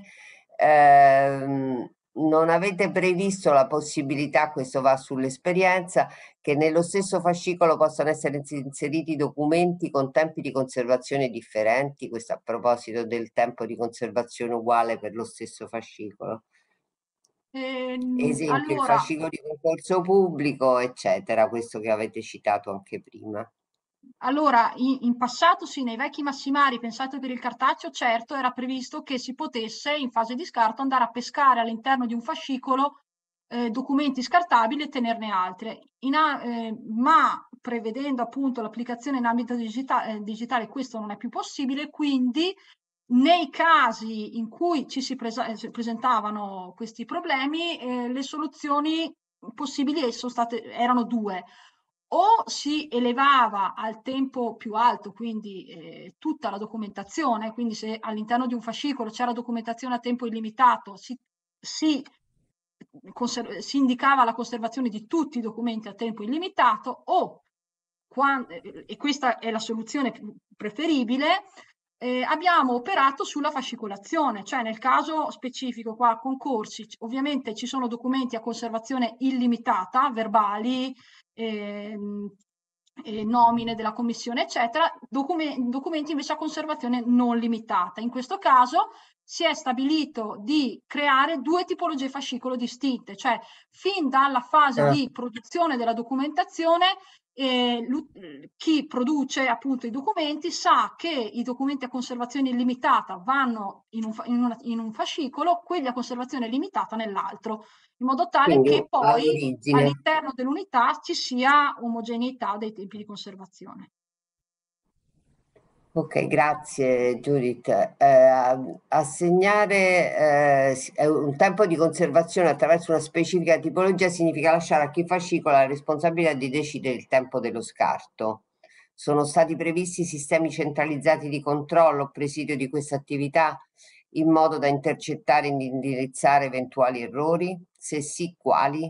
Non avete previsto la possibilità, questo va sull'esperienza, che nello stesso fascicolo possano essere inseriti documenti con tempi di conservazione differenti, questo a proposito del tempo di conservazione uguale per lo stesso fascicolo. Esempio, il Allora, fascicolo di concorso pubblico, eccetera, questo che avete citato anche prima. Allora, in passato sì, nei vecchi massimari pensate per il cartaceo, certo era previsto che si potesse in fase di scarto andare a pescare all'interno di un fascicolo documenti scartabili e tenerne altri. Ma prevedendo appunto l'applicazione in ambito digitale questo non è più possibile, quindi nei casi in cui ci si presentavano questi problemi, le soluzioni possibili erano due. O si elevava al tempo più alto, quindi tutta la documentazione, quindi se all'interno di un fascicolo c'era documentazione a tempo illimitato, si indicava la conservazione di tutti i documenti a tempo illimitato, o e questa è la soluzione preferibile, abbiamo operato sulla fascicolazione, cioè nel caso specifico qua, concorsi, ovviamente ci sono documenti a conservazione illimitata, verbali, nomine della commissione, eccetera, documenti invece a conservazione non limitata. In questo caso si è stabilito di creare due tipologie fascicolo distinte, cioè fin dalla fase di produzione della documentazione chi produce appunto i documenti sa che i documenti a conservazione illimitata vanno in un fascicolo, quelli a conservazione limitata nell'altro, in modo tale Quindi che poi all'origine. all'interno dell'unità ci sia omogeneità dei tempi di conservazione. Ok, grazie Judith. Assegnare un tempo di conservazione attraverso una specifica tipologia significa lasciare a chi fascicola la responsabilità di decidere il tempo dello scarto. Sono stati previsti sistemi centralizzati di controllo o presidio di questa attività in modo da intercettare e indirizzare eventuali errori? Se sì, quali?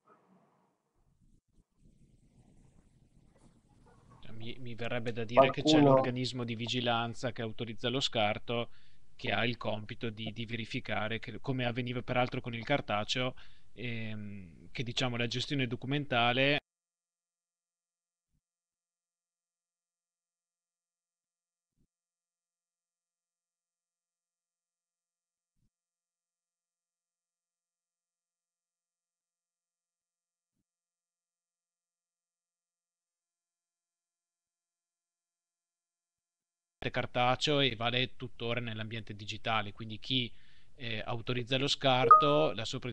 Mi verrebbe da dire che c'è Qualcuno? l'organismo di vigilanza che autorizza lo scarto, che ha il compito di verificare, che, come avveniva peraltro con il cartaceo, che diciamo la gestione documentale è cartaceo e vale tuttora nell'ambiente digitale, quindi chi autorizza lo scarto, la sopra.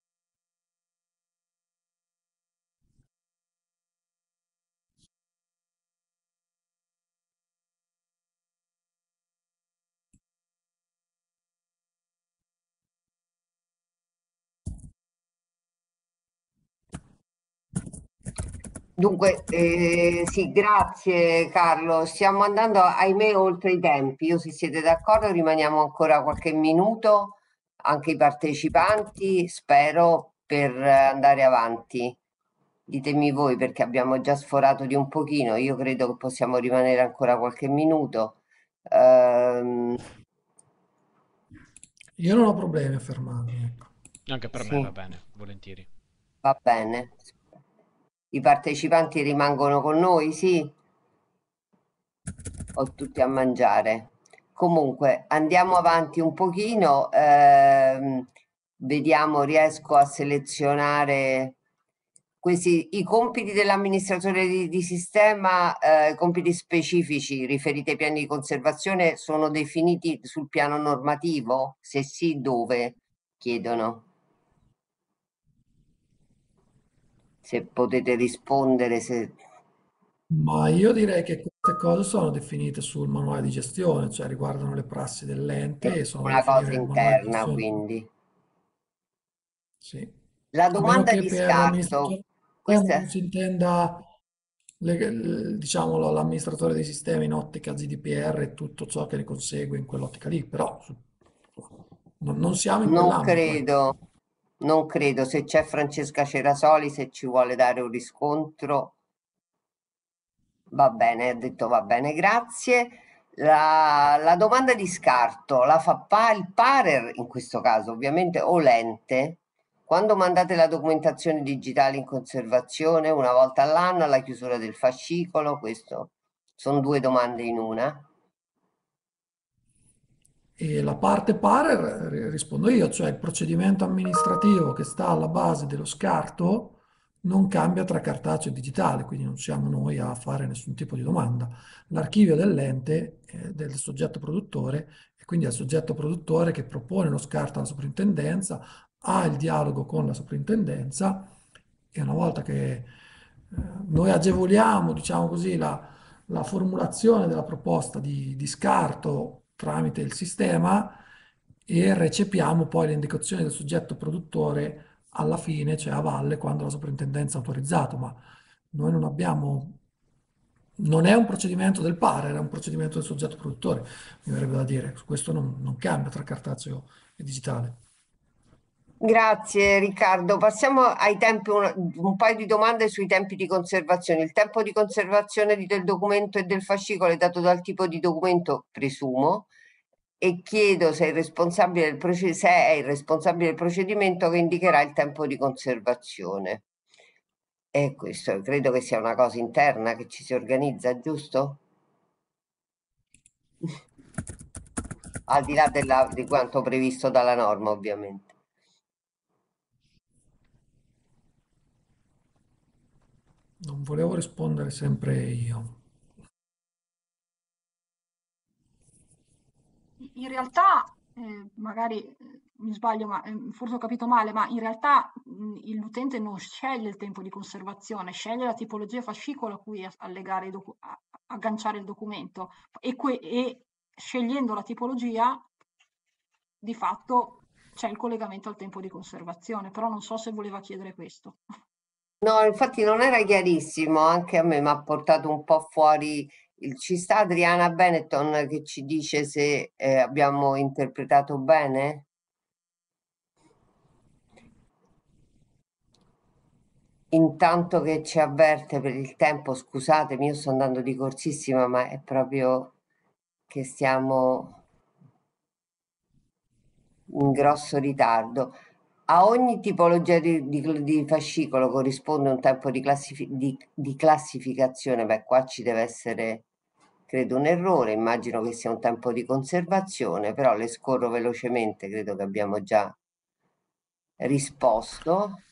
Dunque, sì, grazie Carlo. Stiamo andando, ahimè, oltre i tempi. Io, se siete d'accordo, rimaniamo ancora qualche minuto, anche i partecipanti, spero, per andare avanti. Ditemi voi, perché abbiamo già sforato di un pochino. Io credo che possiamo rimanere ancora qualche minuto. Io non ho problemi a fermarmi, ecco. Anche per me Sì, va bene, volentieri. va bene. I partecipanti rimangono con noi, sì? O tutti a mangiare? Comunque, andiamo avanti un pochino, vediamo, riesco a selezionare i compiti dell'amministratore di sistema, compiti specifici riferiti ai piani di conservazione sono definiti sul piano normativo? Se sì, dove? Chiedono. Se potete rispondere, se... Ma io direi che queste cose sono definite sul manuale di gestione, cioè riguardano le prassi è dell'ente e sono da una definire cosa nel manuale di interna, gestione. quindi. Sì. La A meno domanda che di per scarto, amministratore di sistema questa non si intenda diciamo, l'amministratore dei sistemi in ottica GDPR e tutto ciò che ne consegue in quell'ottica lì, però non siamo in non quell'ambito, ecco. credo, non credo. Se c'è Francesca Cerasoli, se ci vuole dare un riscontro, va bene, ha detto va bene, grazie. La domanda di scarto la fa il Parer, in questo caso ovviamente, o l'ente, quando mandate la documentazione digitale in conservazione una volta all'anno alla chiusura del fascicolo. Questo sono due domande in una. E la parte pare rispondo io, cioè il procedimento amministrativo che sta alla base dello scarto non cambia tra cartaceo e digitale, quindi non siamo noi a fare nessun tipo di domanda. L'archivio dell'ente, del soggetto produttore, e quindi è il soggetto produttore che propone lo scarto alla soprintendenza, ha il dialogo con la soprintendenza e una volta che noi agevoliamo, diciamo così, la formulazione della proposta di scarto tramite il sistema e recepiamo poi le indicazioni del soggetto produttore alla fine, cioè a valle, quando la soprintendenza ha autorizzato, ma noi non abbiamo, non è un procedimento del pare, è un procedimento del soggetto produttore, mi verrebbe da dire. Questo non cambia tra cartaceo e digitale. Grazie Riccardo. Passiamo ai tempi, un paio di domande sui tempi di conservazione. Il tempo di conservazione del documento e del fascicolo è dato dal tipo di documento, presumo, e chiedo se è il responsabile se è il responsabile del procedimento che indicherà il tempo di conservazione. E questo credo che sia una cosa interna che ci si organizza, giusto? Al di là di quanto previsto dalla norma, ovviamente. Non volevo rispondere sempre io. In realtà, magari mi sbaglio, ma forse ho capito male, ma in realtà l'utente non sceglie il tempo di conservazione, sceglie la tipologia fascicolo a cui allegare agganciare il documento e scegliendo la tipologia, di fatto c'è il collegamento al tempo di conservazione, però non so se voleva chiedere questo. No, infatti non era chiarissimo, anche a me mi ha portato un po' fuori. Ci sta Adriana Benetton che ci dice se abbiamo interpretato bene? Intanto che ci avverte per il tempo, scusatemi, io sto andando di corsissima, ma è proprio che stiamo in grosso ritardo. A ogni tipologia di fascicolo corrisponde un tempo di classificazione. Beh, qua ci deve essere, credo, un errore. Immagino che sia un tempo di conservazione, però le scorro velocemente, credo che abbiamo già risposto.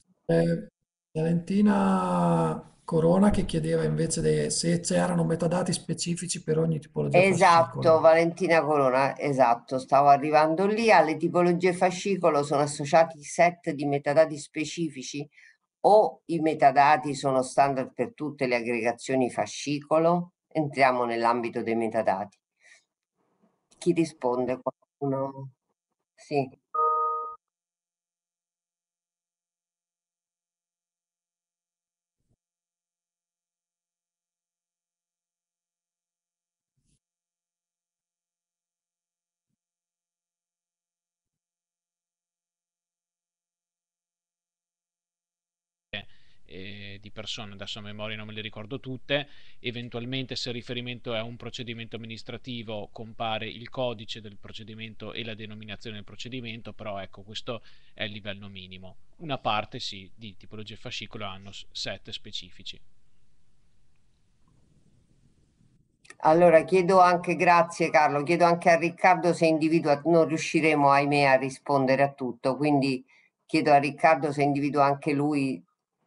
Valentina Corona che chiedeva invece se c'erano metadati specifici per ogni tipologia Esatto, fascicolo. Valentina Corona, esatto, stavo arrivando lì. Alle tipologie fascicolo sono associati set di metadati specifici o i metadati sono standard per tutte le aggregazioni fascicolo? Entriamo nell'ambito dei metadati. Chi risponde? Qualcuno? Sì. Di persone, adesso a memoria non me le ricordo tutte. Eventualmente, se il riferimento è a un procedimento amministrativo, compare il codice del procedimento e la denominazione del procedimento, però ecco, questo è il livello minimo. Una parte sì, di tipologie fascicolo hanno set specifici. Allora chiedo anche, grazie Carlo, chiedo anche a Riccardo se individua, non riusciremo ahimè a rispondere a tutto, quindi chiedo a Riccardo se individua anche lui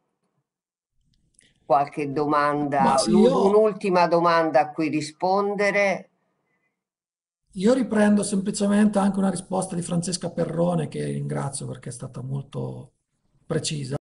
qualche domanda, Ma sì, io, un'ultima domanda a cui rispondere. io riprendo semplicemente anche una risposta di Francesca Perrone che ringrazio perché è stata molto precisa.